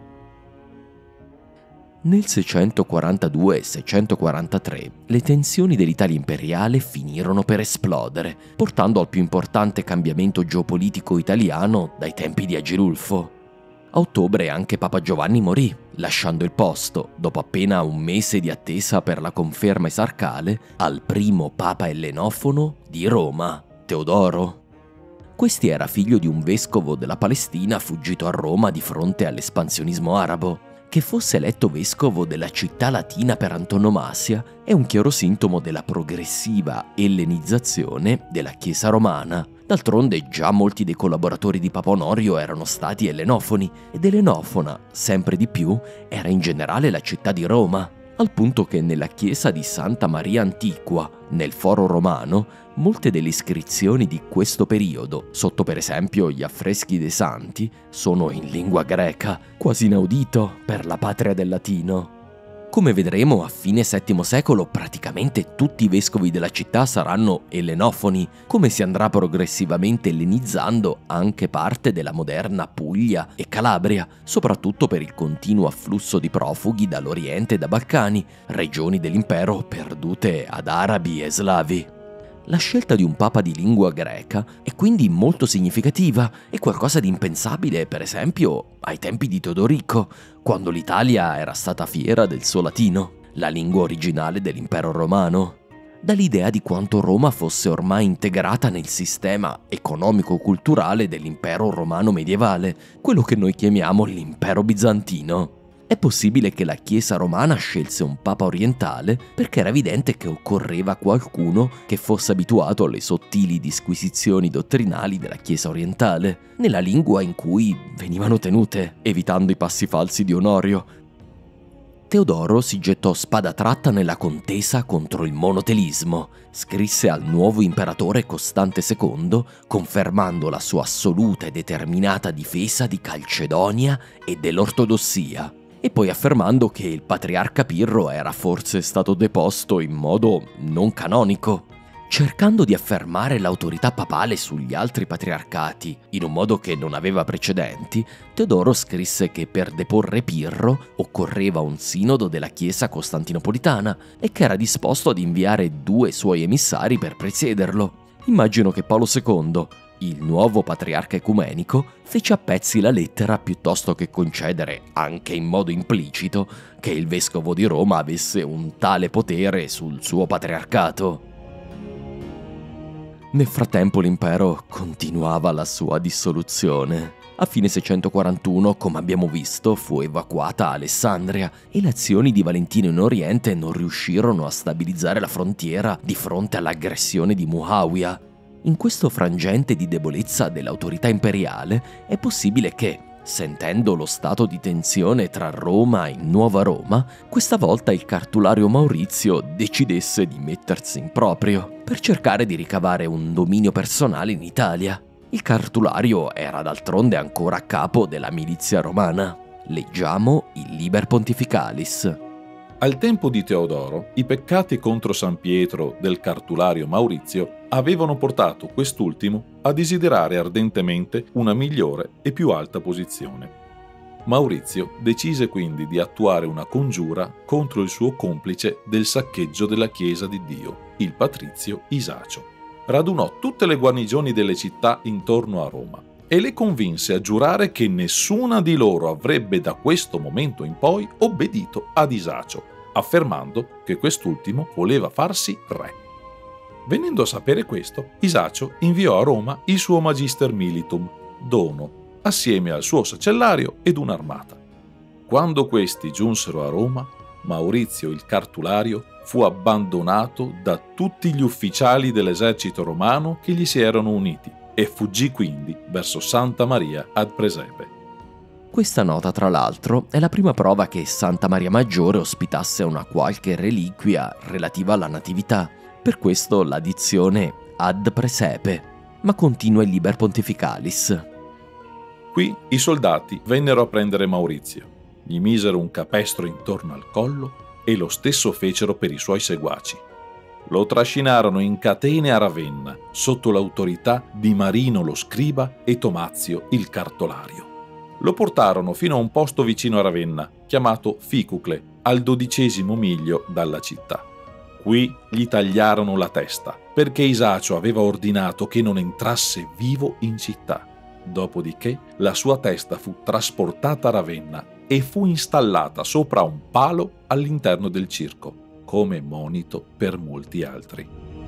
Nel seicentoquarantadue e seicentoquarantatré le tensioni dell'Italia imperiale finirono per esplodere, portando al più importante cambiamento geopolitico italiano dai tempi di Agilulfo. A ottobre anche Papa Giovanni morì, lasciando il posto, dopo appena un mese di attesa per la conferma esarcale, al primo Papa ellenofono di Roma, Teodoro. Questi era figlio di un vescovo della Palestina fuggito a Roma di fronte all'espansionismo arabo. Che fosse eletto vescovo della città latina per antonomasia è un chiaro sintomo della progressiva ellenizzazione della Chiesa romana. D'altronde già molti dei collaboratori di Papa Onorio erano stati ellenofoni, ed ellenofona, sempre di più, era in generale la città di Roma, al punto che nella chiesa di Santa Maria Antiqua, nel Foro Romano, molte delle iscrizioni di questo periodo, sotto per esempio gli affreschi dei santi, sono in lingua greca, quasi inaudito per la patria del latino. Come vedremo, a fine settimo secolo praticamente tutti i vescovi della città saranno ellenofoni, come si andrà progressivamente ellenizzando anche parte della moderna Puglia e Calabria, soprattutto per il continuo afflusso di profughi dall'Oriente e da Balcani, regioni dell'impero perdute ad arabi e slavi. La scelta di un papa di lingua greca è quindi molto significativa e qualcosa di impensabile, per esempio, ai tempi di Teodorico, quando l'Italia era stata fiera del suo latino, la lingua originale dell'impero romano. Dall'idea di quanto Roma fosse ormai integrata nel sistema economico-culturale dell'impero romano medievale, quello che noi chiamiamo l'impero bizantino. È possibile che la Chiesa romana scelse un papa orientale perché era evidente che occorreva qualcuno che fosse abituato alle sottili disquisizioni dottrinali della Chiesa orientale, nella lingua in cui venivano tenute, evitando i passi falsi di Onorio. Teodoro si gettò spada tratta nella contesa contro il monotelismo, scrisse al nuovo imperatore Costante secondo, confermando la sua assoluta e determinata difesa di Calcedonia e dell'ortodossia, e poi affermando che il patriarca Pirro era forse stato deposto in modo non canonico. Cercando di affermare l'autorità papale sugli altri patriarcati in un modo che non aveva precedenti, Teodoro scrisse che per deporre Pirro occorreva un sinodo della Chiesa costantinopolitana e che era disposto ad inviare due suoi emissari per presiederlo. Immagino che Paolo secondo, il nuovo patriarca ecumenico, fece a pezzi la lettera piuttosto che concedere, anche in modo implicito, che il vescovo di Roma avesse un tale potere sul suo patriarcato. Nel frattempo l'impero continuava la sua dissoluzione. A fine seicentoquarantuno, come abbiamo visto, fu evacuata Alessandria e le azioni di Valentino in Oriente non riuscirono a stabilizzare la frontiera di fronte all'aggressione di Muawiya. In questo frangente di debolezza dell'autorità imperiale è possibile che, sentendo lo stato di tensione tra Roma e Nuova Roma, questa volta il cartulario Maurizio decidesse di mettersi in proprio per cercare di ricavare un dominio personale in Italia. Il cartulario era d'altronde ancora a capo della milizia romana. Leggiamo il Liber Pontificalis. Al tempo di Teodoro, i peccati contro San Pietro del cartulario Maurizio avevano portato quest'ultimo a desiderare ardentemente una migliore e più alta posizione. Maurizio decise quindi di attuare una congiura contro il suo complice del saccheggio della Chiesa di Dio, il patrizio Isacio. Radunò tutte le guarnigioni delle città intorno a Roma e le convinse a giurare che nessuna di loro avrebbe da questo momento in poi obbedito ad Isacio, affermando che quest'ultimo voleva farsi re. Venendo a sapere questo, Isacio inviò a Roma il suo Magister Militum, Dono, assieme al suo sacellario ed un'armata. Quando questi giunsero a Roma, Maurizio il cartulario fu abbandonato da tutti gli ufficiali dell'esercito romano che gli si erano uniti e fuggì quindi verso Santa Maria ad Presepe. Questa nota, tra l'altro, è la prima prova che Santa Maria Maggiore ospitasse una qualche reliquia relativa alla Natività. Per questo la dizione ad praesepe, ma continua il Liber Pontificalis. Qui i soldati vennero a prendere Maurizio, gli misero un capestro intorno al collo e lo stesso fecero per i suoi seguaci. Lo trascinarono in catene a Ravenna, sotto l'autorità di Marino lo scriba e Tomazio il cartolario. Lo portarono fino a un posto vicino a Ravenna, chiamato Ficucle, al dodicesimo miglio dalla città. Qui gli tagliarono la testa, perché Isacio aveva ordinato che non entrasse vivo in città. Dopodiché la sua testa fu trasportata a Ravenna e fu installata sopra un palo all'interno del circo, come monito per molti altri.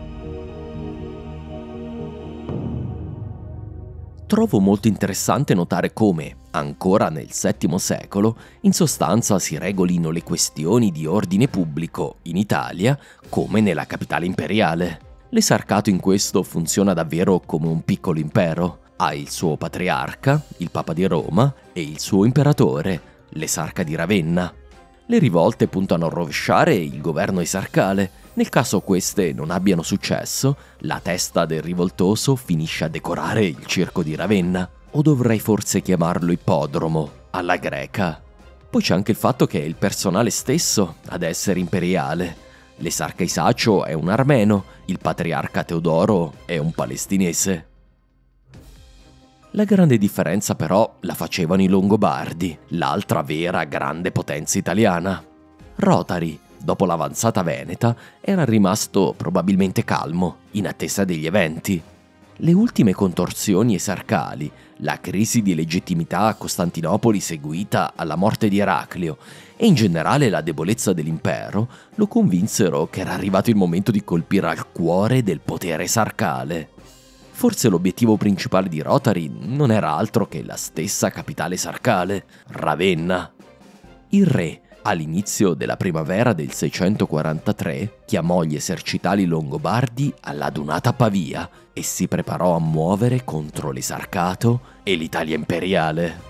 Trovo molto interessante notare come, ancora nel settimo secolo, in sostanza si regolino le questioni di ordine pubblico in Italia come nella capitale imperiale. L'esarcato in questo funziona davvero come un piccolo impero. Ha il suo patriarca, il Papa di Roma, e il suo imperatore, l'esarca di Ravenna. Le rivolte puntano a rovesciare il governo esarcale. Nel caso queste non abbiano successo, la testa del rivoltoso finisce a decorare il circo di Ravenna, o dovrei forse chiamarlo ippodromo, alla greca. Poi c'è anche il fatto che è il personale stesso ad essere imperiale. L'esarca Isacio è un armeno, il patriarca Teodoro è un palestinese. La grande differenza però la facevano i Longobardi, l'altra vera grande potenza italiana. Rotari, dopo l'avanzata veneta, era rimasto probabilmente calmo, in attesa degli eventi. Le ultime contorsioni esarcali, la crisi di legittimità a Costantinopoli seguita alla morte di Eraclio e in generale la debolezza dell'impero lo convinsero che era arrivato il momento di colpire al cuore del potere esarcale. Forse l'obiettivo principale di Rotari non era altro che la stessa capitale esarcale, Ravenna. Il re, all'inizio della primavera del seicentoquarantatré, chiamò gli esercitali longobardi all'adunata a Pavia e si preparò a muovere contro l'esarcato e l'Italia imperiale.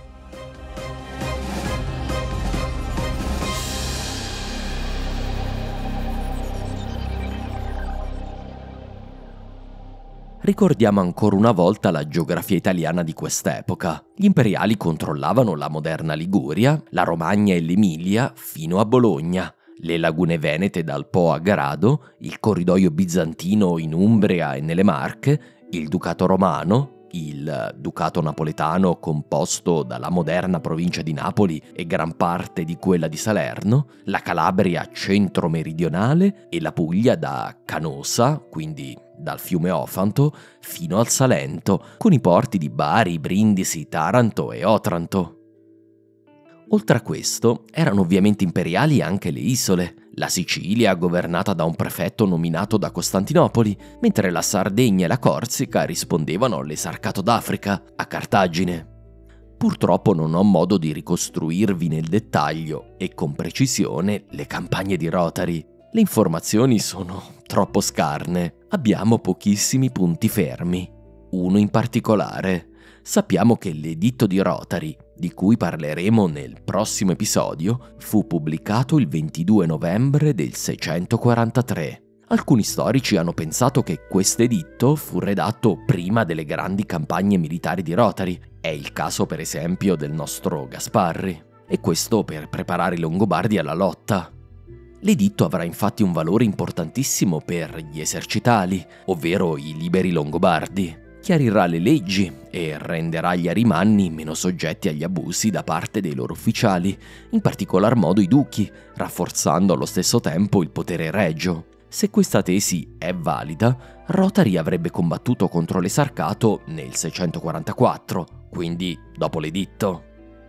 Ricordiamo ancora una volta la geografia italiana di quest'epoca. Gli imperiali controllavano la moderna Liguria, la Romagna e l'Emilia fino a Bologna, le lagune venete dal Po a Grado, il corridoio bizantino in Umbria e nelle Marche, il Ducato romano, il Ducato napoletano composto dalla moderna provincia di Napoli e gran parte di quella di Salerno, la Calabria centro-meridionale e la Puglia da Canosa, quindi dal fiume Ofanto, fino al Salento, con i porti di Bari, Brindisi, Taranto e Otranto. Oltre a questo, erano ovviamente imperiali anche le isole. La Sicilia, governata da un prefetto nominato da Costantinopoli, mentre la Sardegna e la Corsica rispondevano all'esarcato d'Africa, a Cartagine. Purtroppo non ho modo di ricostruirvi nel dettaglio e con precisione le campagne di Rotari. Le informazioni sono troppo scarne. Abbiamo pochissimi punti fermi. Uno in particolare. Sappiamo che l'editto di Rotari, di cui parleremo nel prossimo episodio, fu pubblicato il ventidue novembre del seicentoquarantatré. Alcuni storici hanno pensato che quest'editto fu redatto prima delle grandi campagne militari di Rotari. È il caso per esempio del nostro Gasparri. E questo per preparare i Longobardi alla lotta. L'editto avrà infatti un valore importantissimo per gli esercitali, ovvero i liberi longobardi. Chiarirà le leggi e renderà gli arimanni meno soggetti agli abusi da parte dei loro ufficiali, in particolar modo i duchi, rafforzando allo stesso tempo il potere regio. Se questa tesi è valida, Rotari avrebbe combattuto contro l'esarcato nel seicentoquarantaquattro, quindi dopo l'editto.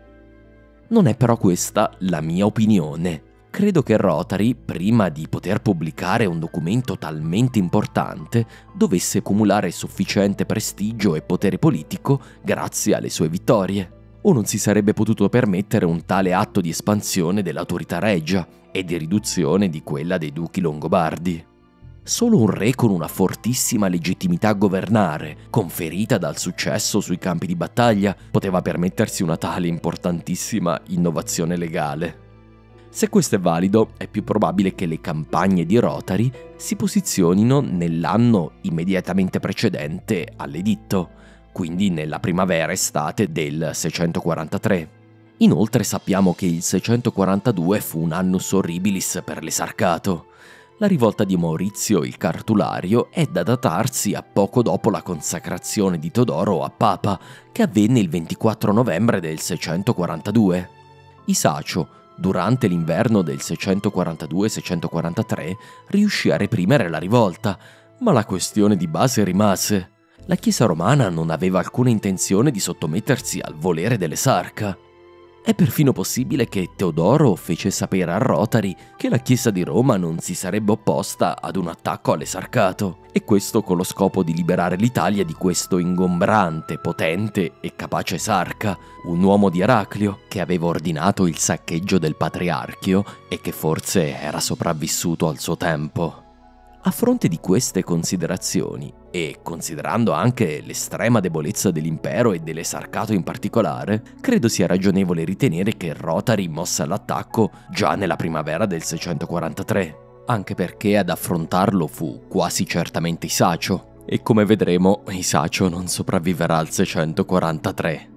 Non è però questa la mia opinione. Credo che Rotari, prima di poter pubblicare un documento talmente importante, dovesse accumulare sufficiente prestigio e potere politico grazie alle sue vittorie, o non si sarebbe potuto permettere un tale atto di espansione dell'autorità regia e di riduzione di quella dei duchi longobardi. Solo un re con una fortissima legittimità a governare, conferita dal successo sui campi di battaglia, poteva permettersi una tale importantissima innovazione legale. Se questo è valido, è più probabile che le campagne di Rotari si posizionino nell'anno immediatamente precedente all'editto, quindi nella primavera-estate del seicentoquarantatré. Inoltre sappiamo che il seicentoquarantadue fu un annus horribilis per l'Esarcato. La rivolta di Maurizio il Cartulario è da datarsi a poco dopo la consacrazione di Teodoro a Papa, che avvenne il ventiquattro novembre del seicentoquarantadue. Isacio, durante l'inverno del seicentoquarantadue seicentoquarantatré, riuscì a reprimere la rivolta, ma la questione di base rimase. La Chiesa romana non aveva alcuna intenzione di sottomettersi al volere dell'Esarca. È perfino possibile che Teodoro fece sapere a Rotari che la Chiesa di Roma non si sarebbe opposta ad un attacco all'Esarcato, e questo con lo scopo di liberare l'Italia di questo ingombrante, potente e capace esarca, un uomo di Eraclio che aveva ordinato il saccheggio del Patriarchio e che forse era sopravvissuto al suo tempo. A fronte di queste considerazioni, e considerando anche l'estrema debolezza dell'impero e dell'Esarcato in particolare, credo sia ragionevole ritenere che Rotari mosse all'attacco già nella primavera del seicentoquarantatré, anche perché ad affrontarlo fu quasi certamente Isacio, e come vedremo Isacio non sopravviverà al seicentoquarantatré.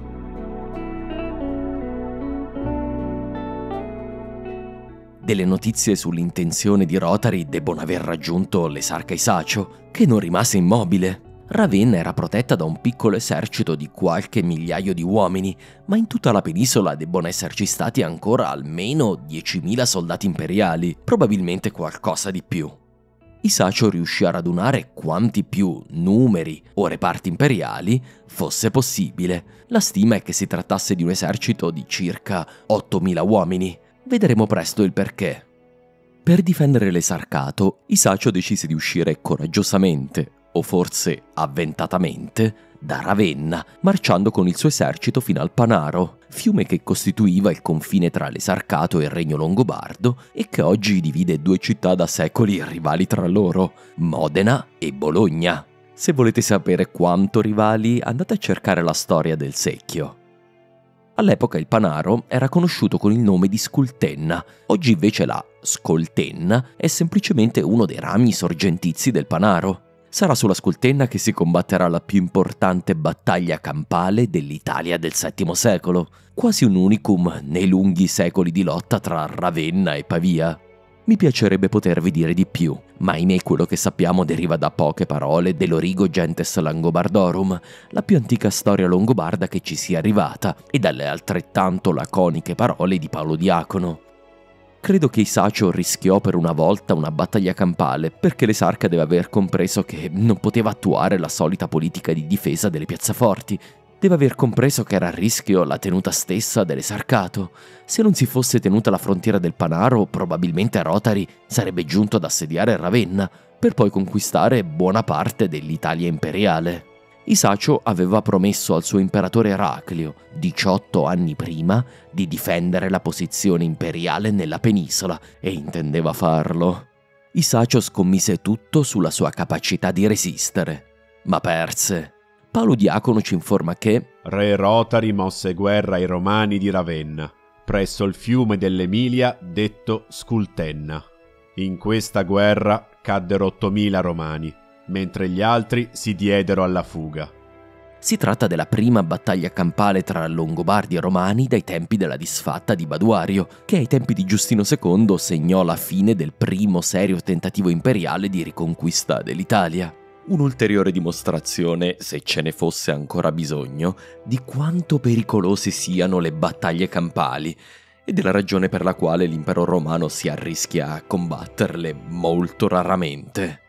Delle notizie sull'intenzione di Rotari debbono aver raggiunto l'esarca Isacio, che non rimase immobile. Ravenna era protetta da un piccolo esercito di qualche migliaio di uomini, ma in tutta la penisola debbono esserci stati ancora almeno diecimila soldati imperiali, probabilmente qualcosa di più. Isacio riuscì a radunare quanti più numeri o reparti imperiali fosse possibile. La stima è che si trattasse di un esercito di circa ottomila uomini. Vedremo presto il perché. Per difendere l'Esarcato, Isacio decise di uscire coraggiosamente, o forse avventatamente, da Ravenna, marciando con il suo esercito fino al Panaro, fiume che costituiva il confine tra l'Esarcato e il Regno Longobardo e che oggi divide due città da secoli rivali tra loro, Modena e Bologna. Se volete sapere quanto rivali, andate a cercare la storia del secchio. All'epoca il Panaro era conosciuto con il nome di Scultenna, oggi invece la Scoltenna è semplicemente uno dei rami sorgentizi del Panaro. Sarà sulla Scoltenna che si combatterà la più importante battaglia campale dell'Italia del settimo secolo, quasi un unicum nei lunghi secoli di lotta tra Ravenna e Pavia. Mi piacerebbe potervi dire di più, ma ahimè quello che sappiamo deriva da poche parole dell'Origo Gentes Langobardorum, la più antica storia longobarda che ci sia arrivata, e dalle altrettanto laconiche parole di Paolo Diacono. Credo che Isacio rischiò per una volta una battaglia campale perché l'esarca deve aver compreso che non poteva attuare la solita politica di difesa delle piazzaforti. Deve aver compreso che era a rischio la tenuta stessa dell'Esarcato. Se non si fosse tenuta la frontiera del Panaro, probabilmente Rotari sarebbe giunto ad assediare Ravenna, per poi conquistare buona parte dell'Italia imperiale. Isacio aveva promesso al suo imperatore Eraclio, diciotto anni prima, di difendere la posizione imperiale nella penisola, e intendeva farlo. Isacio scommise tutto sulla sua capacità di resistere, ma perse. Paolo Diacono ci informa che Re Rotari mosse guerra ai Romani di Ravenna, presso il fiume dell'Emilia detto Scultenna. In questa guerra caddero ottomila Romani, mentre gli altri si diedero alla fuga. Si tratta della prima battaglia campale tra Longobardi e Romani dai tempi della disfatta di Baduario, che ai tempi di Giustino secondo segnò la fine del primo serio tentativo imperiale di riconquista dell'Italia. Un'ulteriore dimostrazione, se ce ne fosse ancora bisogno, di quanto pericolose siano le battaglie campali e della ragione per la quale l'impero romano si arrischia a combatterle molto raramente.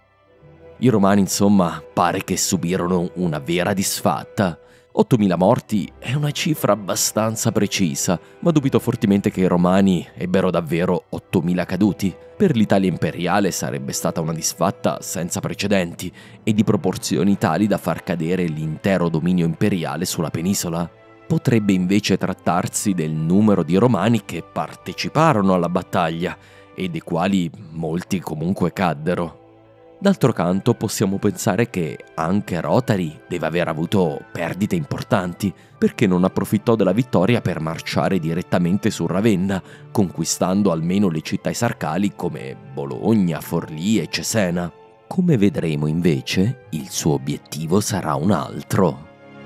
I romani, insomma, pare che subirono una vera disfatta. ottomila morti è una cifra abbastanza precisa, ma dubito fortemente che i romani ebbero davvero ottomila caduti. Per l'Italia imperiale sarebbe stata una disfatta senza precedenti e di proporzioni tali da far cadere l'intero dominio imperiale sulla penisola. Potrebbe invece trattarsi del numero di romani che parteciparono alla battaglia e dei quali molti comunque caddero. D'altro canto possiamo pensare che anche Rotari deve aver avuto perdite importanti, perché non approfittò della vittoria per marciare direttamente su Ravenna, conquistando almeno le città esarcali come Bologna, Forlì e Cesena. Come vedremo invece, il suo obiettivo sarà un altro.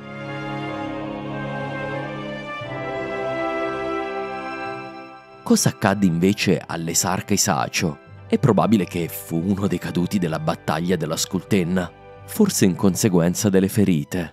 Cosa accadde invece all'esarca Isacio? È probabile che fu uno dei caduti della battaglia della Scultenna, forse in conseguenza delle ferite.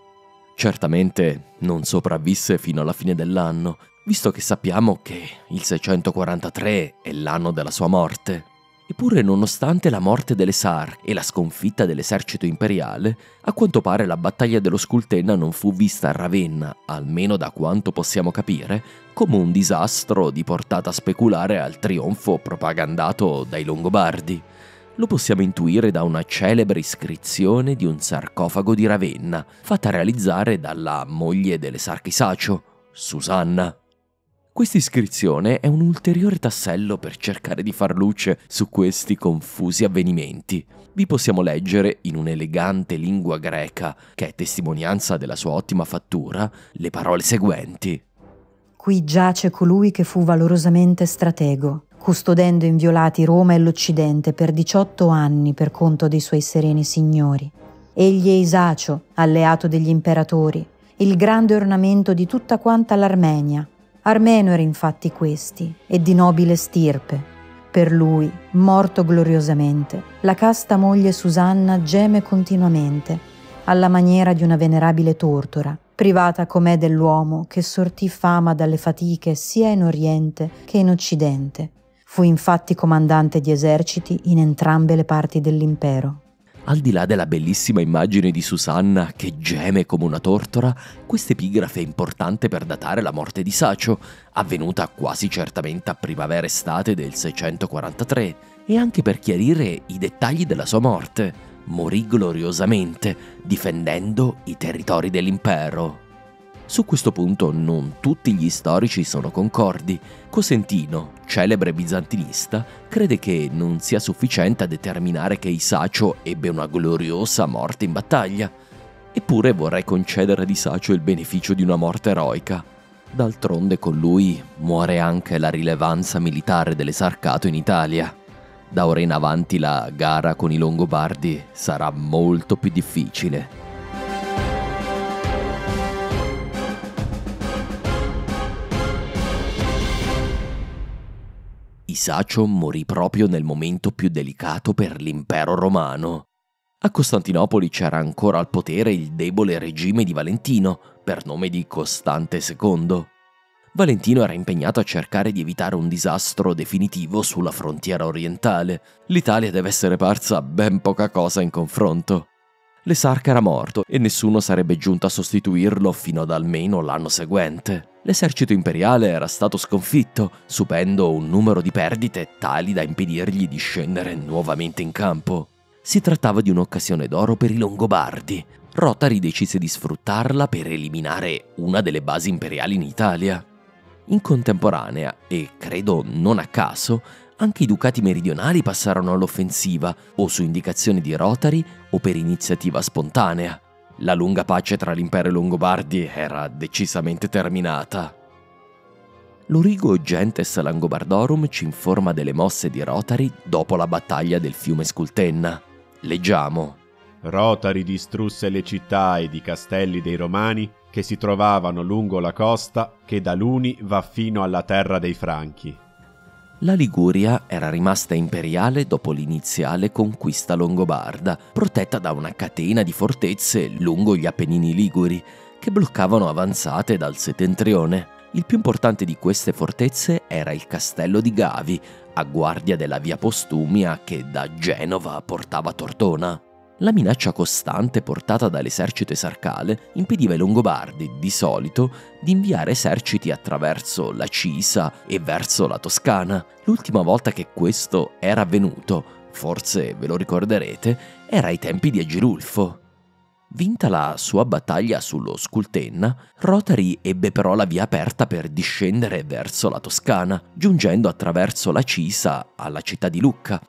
Certamente non sopravvisse fino alla fine dell'anno, visto che sappiamo che il seicentoquarantatré è l'anno della sua morte. Eppure, nonostante la morte dell'esarca e la sconfitta dell'esercito imperiale, a quanto pare la battaglia dello Scultenna non fu vista a Ravenna, almeno da quanto possiamo capire, come un disastro di portata speculare al trionfo propagandato dai Longobardi. Lo possiamo intuire da una celebre iscrizione di un sarcofago di Ravenna, fatta realizzare dalla moglie dell'esarca Isacio, Susanna. Questa iscrizione è un ulteriore tassello per cercare di far luce su questi confusi avvenimenti. Vi possiamo leggere, in un'elegante lingua greca, che è testimonianza della sua ottima fattura, le parole seguenti. Qui giace colui che fu valorosamente stratego, custodendo inviolati Roma e l'Occidente per diciotto anni per conto dei suoi sereni signori. Egli è Isacio, alleato degli imperatori, il grande ornamento di tutta quanta l'Armenia. Armeno era infatti questi, e di nobile stirpe. Per lui, morto gloriosamente, la casta moglie Susanna geme continuamente, alla maniera di una venerabile tortora, privata com'è dell'uomo che sortì fama dalle fatiche sia in Oriente che in Occidente. Fu infatti comandante di eserciti in entrambe le parti dell'impero. Al di là della bellissima immagine di Susanna che geme come una tortora, quest'epigrafe è importante per datare la morte di Isacio, avvenuta quasi certamente a primavera-estate del seicentoquarantatré, e anche per chiarire i dettagli della sua morte. Morì gloriosamente, difendendo i territori dell'impero. Su questo punto non tutti gli storici sono concordi. Cosentino, celebre bizantinista, crede che non sia sufficiente a determinare che Isacio ebbe una gloriosa morte in battaglia. Eppure vorrei concedere ad Isacio il beneficio di una morte eroica. D'altronde con lui muore anche la rilevanza militare dell'esarcato in Italia. Da ora in avanti la gara con i Longobardi sarà molto più difficile. Isacio morì proprio nel momento più delicato per l'impero romano. A Costantinopoli c'era ancora al potere il debole regime di Valentino, per nome di Costante secondo. Valentino era impegnato a cercare di evitare un disastro definitivo sulla frontiera orientale. L'Italia deve essere parsa ben poca cosa in confronto. L'esarca era morto e nessuno sarebbe giunto a sostituirlo fino ad almeno l'anno seguente. L'esercito imperiale era stato sconfitto, subendo un numero di perdite tali da impedirgli di scendere nuovamente in campo. Si trattava di un'occasione d'oro per i Longobardi. Rotari decise di sfruttarla per eliminare una delle basi imperiali in Italia. In contemporanea, e credo non a caso, anche i ducati meridionali passarono all'offensiva, o su indicazione di Rotari o per iniziativa spontanea. La lunga pace tra l'impero e i Longobardi era decisamente terminata. L'Origo Gentes Langobardorum ci informa delle mosse di Rotari dopo la battaglia del fiume Scultenna. Leggiamo. Rotari distrusse le città ed i castelli dei Romani che si trovavano lungo la costa che da Luni va fino alla terra dei Franchi. La Liguria era rimasta imperiale dopo l'iniziale conquista longobarda, protetta da una catena di fortezze lungo gli Appennini liguri, che bloccavano avanzate dal settentrione. Il più importante di queste fortezze era il castello di Gavi, a guardia della via Postumia che da Genova portava a Tortona. La minaccia costante portata dall'esercito esarcale impediva ai Longobardi, di solito, di inviare eserciti attraverso la Cisa e verso la Toscana. L'ultima volta che questo era avvenuto, forse ve lo ricorderete, era ai tempi di Agirulfo. Vinta la sua battaglia sullo Scultenna, Rotari ebbe però la via aperta per discendere verso la Toscana, giungendo attraverso la Cisa alla città di Lucca.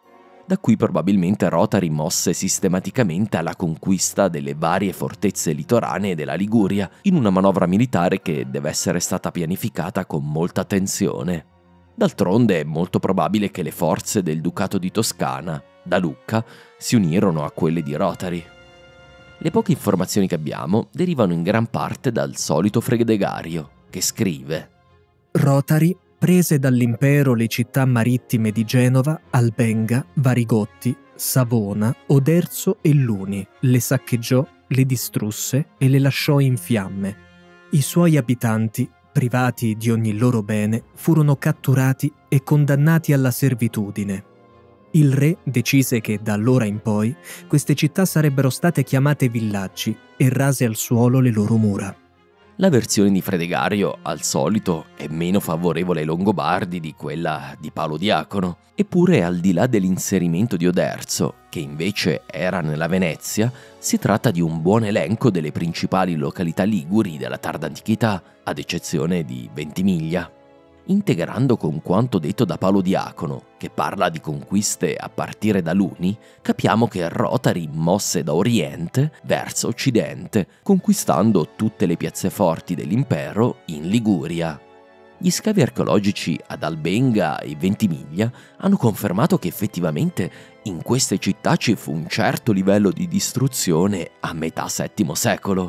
da cui probabilmente Rotari mosse sistematicamente alla conquista delle varie fortezze litoranee della Liguria, in una manovra militare che deve essere stata pianificata con molta attenzione. D'altronde è molto probabile che le forze del Ducato di Toscana, da Lucca, si unirono a quelle di Rotari. Le poche informazioni che abbiamo derivano in gran parte dal solito Fredegario, che scrive: Rotari prese dall'impero le città marittime di Genova, Albenga, Varigotti, Savona, Oderzo e Luni, le saccheggiò, le distrusse e le lasciò in fiamme. I suoi abitanti, privati di ogni loro bene, furono catturati e condannati alla servitudine. Il re decise che da allora in poi queste città sarebbero state chiamate villaggi e rase al suolo le loro mura. La versione di Fredegario, al solito, è meno favorevole ai Longobardi di quella di Paolo Diacono, eppure al di là dell'inserimento di Oderzo, che invece era nella Venezia, si tratta di un buon elenco delle principali località liguri della tarda antichità, ad eccezione di Ventimiglia. Integrando con quanto detto da Paolo Diacono, che parla di conquiste a partire da Luni, capiamo che Rotari mosse da oriente verso occidente, conquistando tutte le piazze forti dell'impero in Liguria. Gli scavi archeologici ad Albenga e Ventimiglia hanno confermato che effettivamente in queste città ci fu un certo livello di distruzione a metà settimo secolo.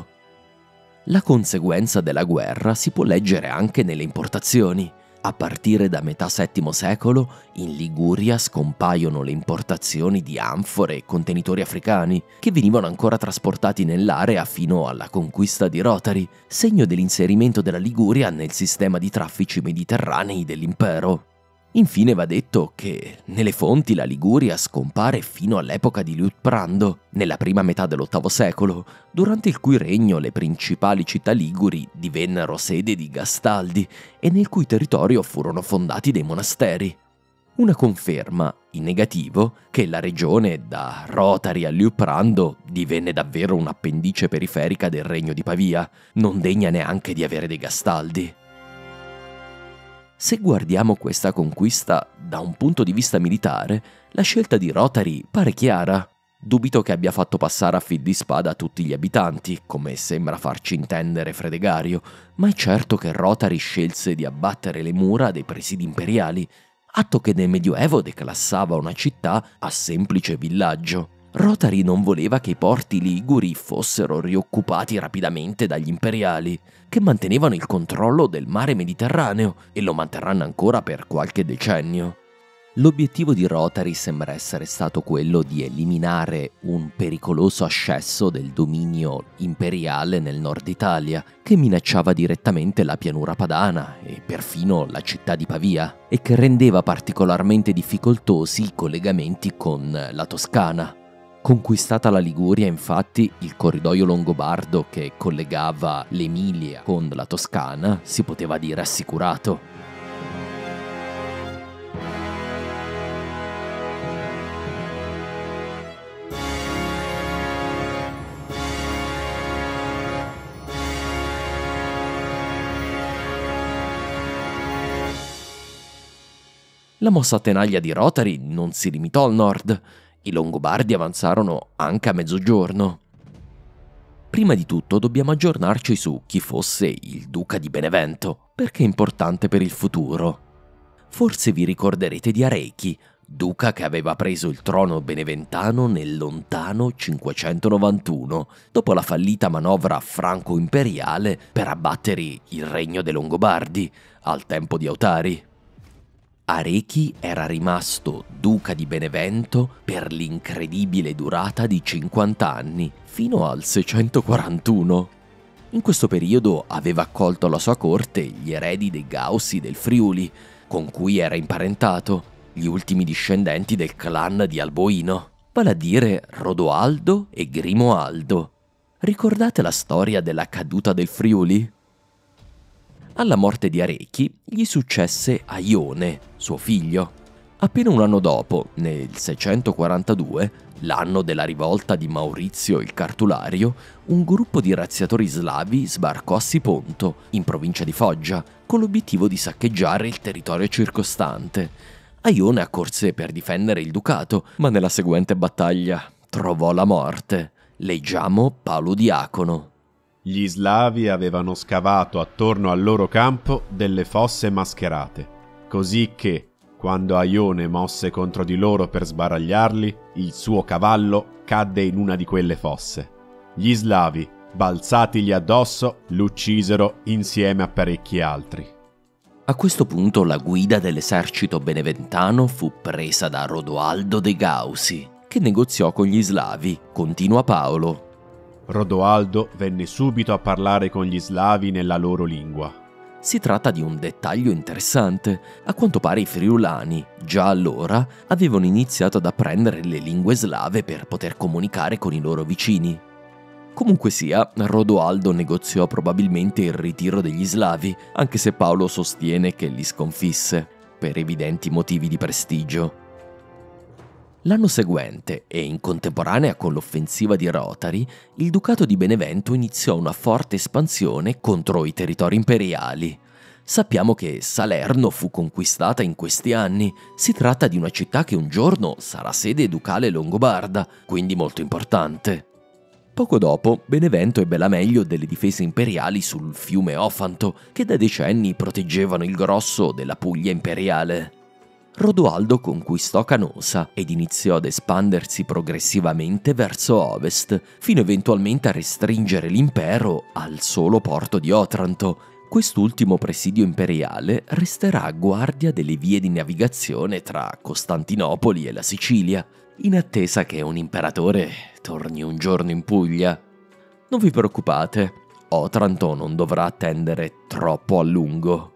La conseguenza della guerra si può leggere anche nelle importazioni. A partire da metà settimo secolo, in Liguria scompaiono le importazioni di anfore e contenitori africani, che venivano ancora trasportati nell'area fino alla conquista di Rotari, segno dell'inserimento della Liguria nel sistema di traffici mediterranei dell'impero. Infine va detto che nelle fonti la Liguria scompare fino all'epoca di Liutprando, nella prima metà dell'ottavo secolo, durante il cui regno le principali città liguri divennero sede di Gastaldi e nel cui territorio furono fondati dei monasteri. Una conferma, in negativo, che la regione da Rotari a Liutprando divenne davvero un'appendice periferica del regno di Pavia, non degna neanche di avere dei Gastaldi. Se guardiamo questa conquista da un punto di vista militare, la scelta di Rotari pare chiara. Dubito che abbia fatto passare a fil di spada tutti gli abitanti, come sembra farci intendere Fredegario, ma è certo che Rotari scelse di abbattere le mura dei presidi imperiali, atto che nel Medioevo declassava una città a semplice villaggio. Rotari non voleva che i porti liguri fossero rioccupati rapidamente dagli imperiali, che mantenevano il controllo del mare Mediterraneo e lo manterranno ancora per qualche decennio. L'obiettivo di Rotari sembra essere stato quello di eliminare un pericoloso ascesso del dominio imperiale nel nord Italia, che minacciava direttamente la pianura padana e perfino la città di Pavia, e che rendeva particolarmente difficoltosi i collegamenti con la Toscana. Conquistata la Liguria, infatti, il corridoio longobardo che collegava l'Emilia con la Toscana si poteva dire assicurato. La mossa a tenaglia di Rotari non si limitò al nord. I Longobardi avanzarono anche a mezzogiorno. Prima di tutto dobbiamo aggiornarci su chi fosse il Duca di Benevento, perché è importante per il futuro. Forse vi ricorderete di Arechi, duca che aveva preso il trono beneventano nel lontano cinquecentonovantuno, dopo la fallita manovra franco-imperiale per abbattere il regno dei Longobardi, al tempo di Autari. Arechi era rimasto duca di Benevento per l'incredibile durata di cinquanta anni, fino al seicentoquarantuno. In questo periodo aveva accolto alla sua corte gli eredi dei Gaussi del Friuli, con cui era imparentato, gli ultimi discendenti del clan di Alboino, vale a dire Rodoaldo e Grimoaldo. Ricordate la storia della caduta del Friuli? Alla morte di Arechi gli successe Aione, suo figlio. Appena un anno dopo, nel seicentoquarantadue, l'anno della rivolta di Maurizio il Cartulario, un gruppo di razziatori slavi sbarcò a Siponto, in provincia di Foggia, con l'obiettivo di saccheggiare il territorio circostante. Aione accorse per difendere il ducato, ma nella seguente battaglia trovò la morte. Leggiamo Paolo Diacono. Gli Slavi avevano scavato attorno al loro campo delle fosse mascherate, così che, quando Aione mosse contro di loro per sbaragliarli, il suo cavallo cadde in una di quelle fosse. Gli Slavi, balzatigli addosso, l'uccisero insieme a parecchi altri. A questo punto la guida dell'esercito beneventano fu presa da Rodoaldo de Gausi, che negoziò con gli Slavi, continua Paolo. Rodoaldo venne subito a parlare con gli Slavi nella loro lingua. Si tratta di un dettaglio interessante. A quanto pare i friulani, già allora, avevano iniziato ad apprendere le lingue slave per poter comunicare con i loro vicini. Comunque sia, Rodoaldo negoziò probabilmente il ritiro degli Slavi, anche se Paolo sostiene che li sconfisse, per evidenti motivi di prestigio. L'anno seguente, e in contemporanea con l'offensiva di Rotari, il Ducato di Benevento iniziò una forte espansione contro i territori imperiali. Sappiamo che Salerno fu conquistata in questi anni. Si tratta di una città che un giorno sarà sede ducale longobarda, quindi molto importante. Poco dopo, Benevento ebbe la meglio delle difese imperiali sul fiume Ofanto, che da decenni proteggevano il grosso della Puglia imperiale. Rodoaldo conquistò Canosa ed iniziò ad espandersi progressivamente verso ovest, fino eventualmente a restringere l'impero al solo porto di Otranto. Quest'ultimo presidio imperiale resterà a guardia delle vie di navigazione tra Costantinopoli e la Sicilia, in attesa che un imperatore torni un giorno in Puglia. Non vi preoccupate, Otranto non dovrà attendere troppo a lungo.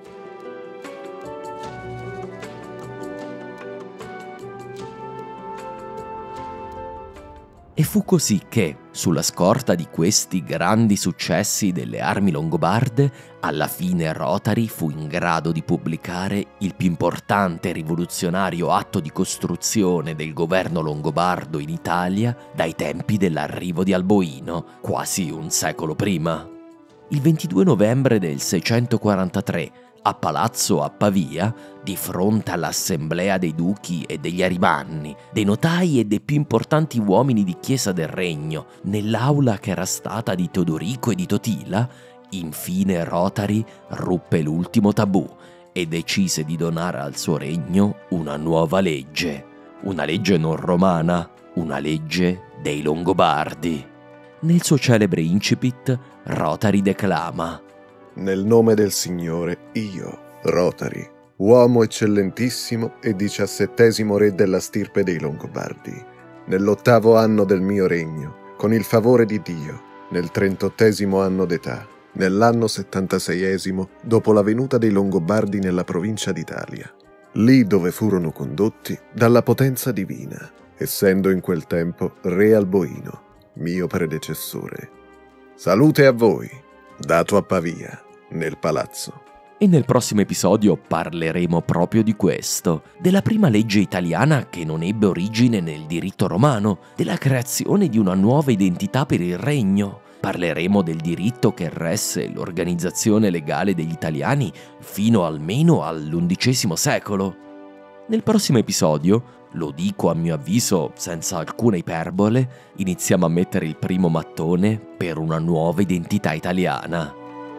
E fu così che, sulla scorta di questi grandi successi delle armi longobarde, alla fine Rotari fu in grado di pubblicare il più importante e rivoluzionario atto di costruzione del governo longobardo in Italia dai tempi dell'arrivo di Alboino, quasi un secolo prima. Il ventidue novembre del seicentoquarantatré, a palazzo a Pavia, di fronte all'assemblea dei duchi e degli arimanni, dei notai e dei più importanti uomini di chiesa del regno, nell'aula che era stata di Teodorico e di Totila, infine Rotari ruppe l'ultimo tabù e decise di donare al suo regno una nuova legge. Una legge non romana, una legge dei Longobardi. Nel suo celebre incipit, Rotari declama: Nel nome del Signore, io, Rotari, uomo eccellentissimo e diciassettesimo re della stirpe dei Longobardi, nell'ottavo anno del mio regno, con il favore di Dio, nel trentottesimo anno d'età, nell'anno settantaseiesimo, dopo la venuta dei Longobardi nella provincia d'Italia, lì dove furono condotti dalla potenza divina, essendo in quel tempo re Alboino, mio predecessore. Salute a voi, dato a Pavia, nel palazzo. E nel prossimo episodio parleremo proprio di questo, della prima legge italiana che non ebbe origine nel diritto romano, della creazione di una nuova identità per il regno. Parleremo del diritto che resse l'organizzazione legale degli italiani fino almeno all'undicesimo secolo. Nel prossimo episodio, lo dico a mio avviso senza alcuna iperbole, iniziamo a mettere il primo mattone per una nuova identità italiana.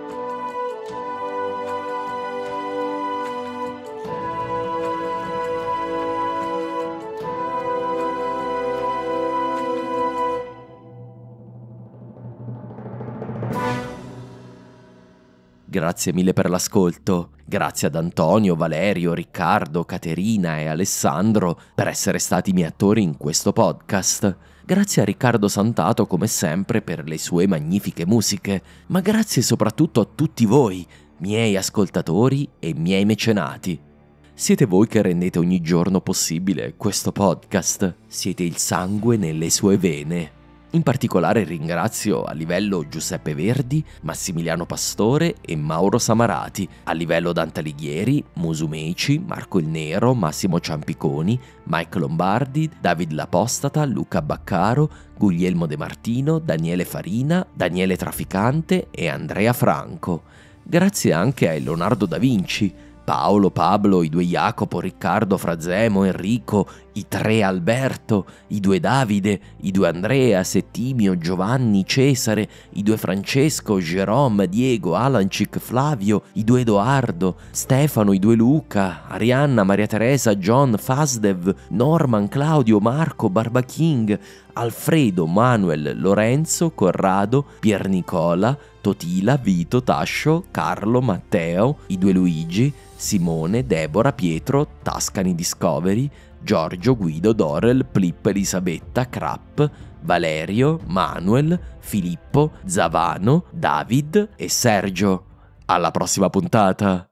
Grazie mille per l'ascolto, grazie ad Antonio, Valerio, Riccardo, Caterina e Alessandro per essere stati miei attori in questo podcast. Grazie a Riccardo Santato come sempre per le sue magnifiche musiche, ma grazie soprattutto a tutti voi, miei ascoltatori e miei mecenati. Siete voi che rendete ogni giorno possibile questo podcast, siete il sangue nelle sue vene. In particolare ringrazio a livello Giuseppe Verdi, Massimiliano Pastore e Mauro Samarati, a livello Dante Alighieri, Musumeci, Marco il Nero, Massimo Ciampiconi, Mike Lombardi, David L'Apostata, Luca Baccaro, Guglielmo De Martino, Daniele Farina, Daniele Traficante e Andrea Franco. Grazie anche a Leonardo da Vinci, Paolo, Pablo, i due Jacopo, Riccardo, Frazemo, Enrico, i tre Alberto, i due Davide, i due Andrea, Settimio, Giovanni, Cesare, i due Francesco, Jerome, Diego, Alancic, Flavio, i due Edoardo, Stefano, i due Luca, Arianna, Maria Teresa, John, Fasdev, Norman, Claudio, Marco, Barba King, Alfredo, Manuel, Lorenzo, Corrado, Pier Nicola, Totila, Vito, Tascio, Carlo, Matteo, i due Luigi, Simone, Deborah, Pietro, Tuscany Discovery, Giorgio, Guido, Dorel, Plip, Elisabetta, Krapp, Valerio, Manuel, Filippo, Zavano, David e Sergio. Alla prossima puntata!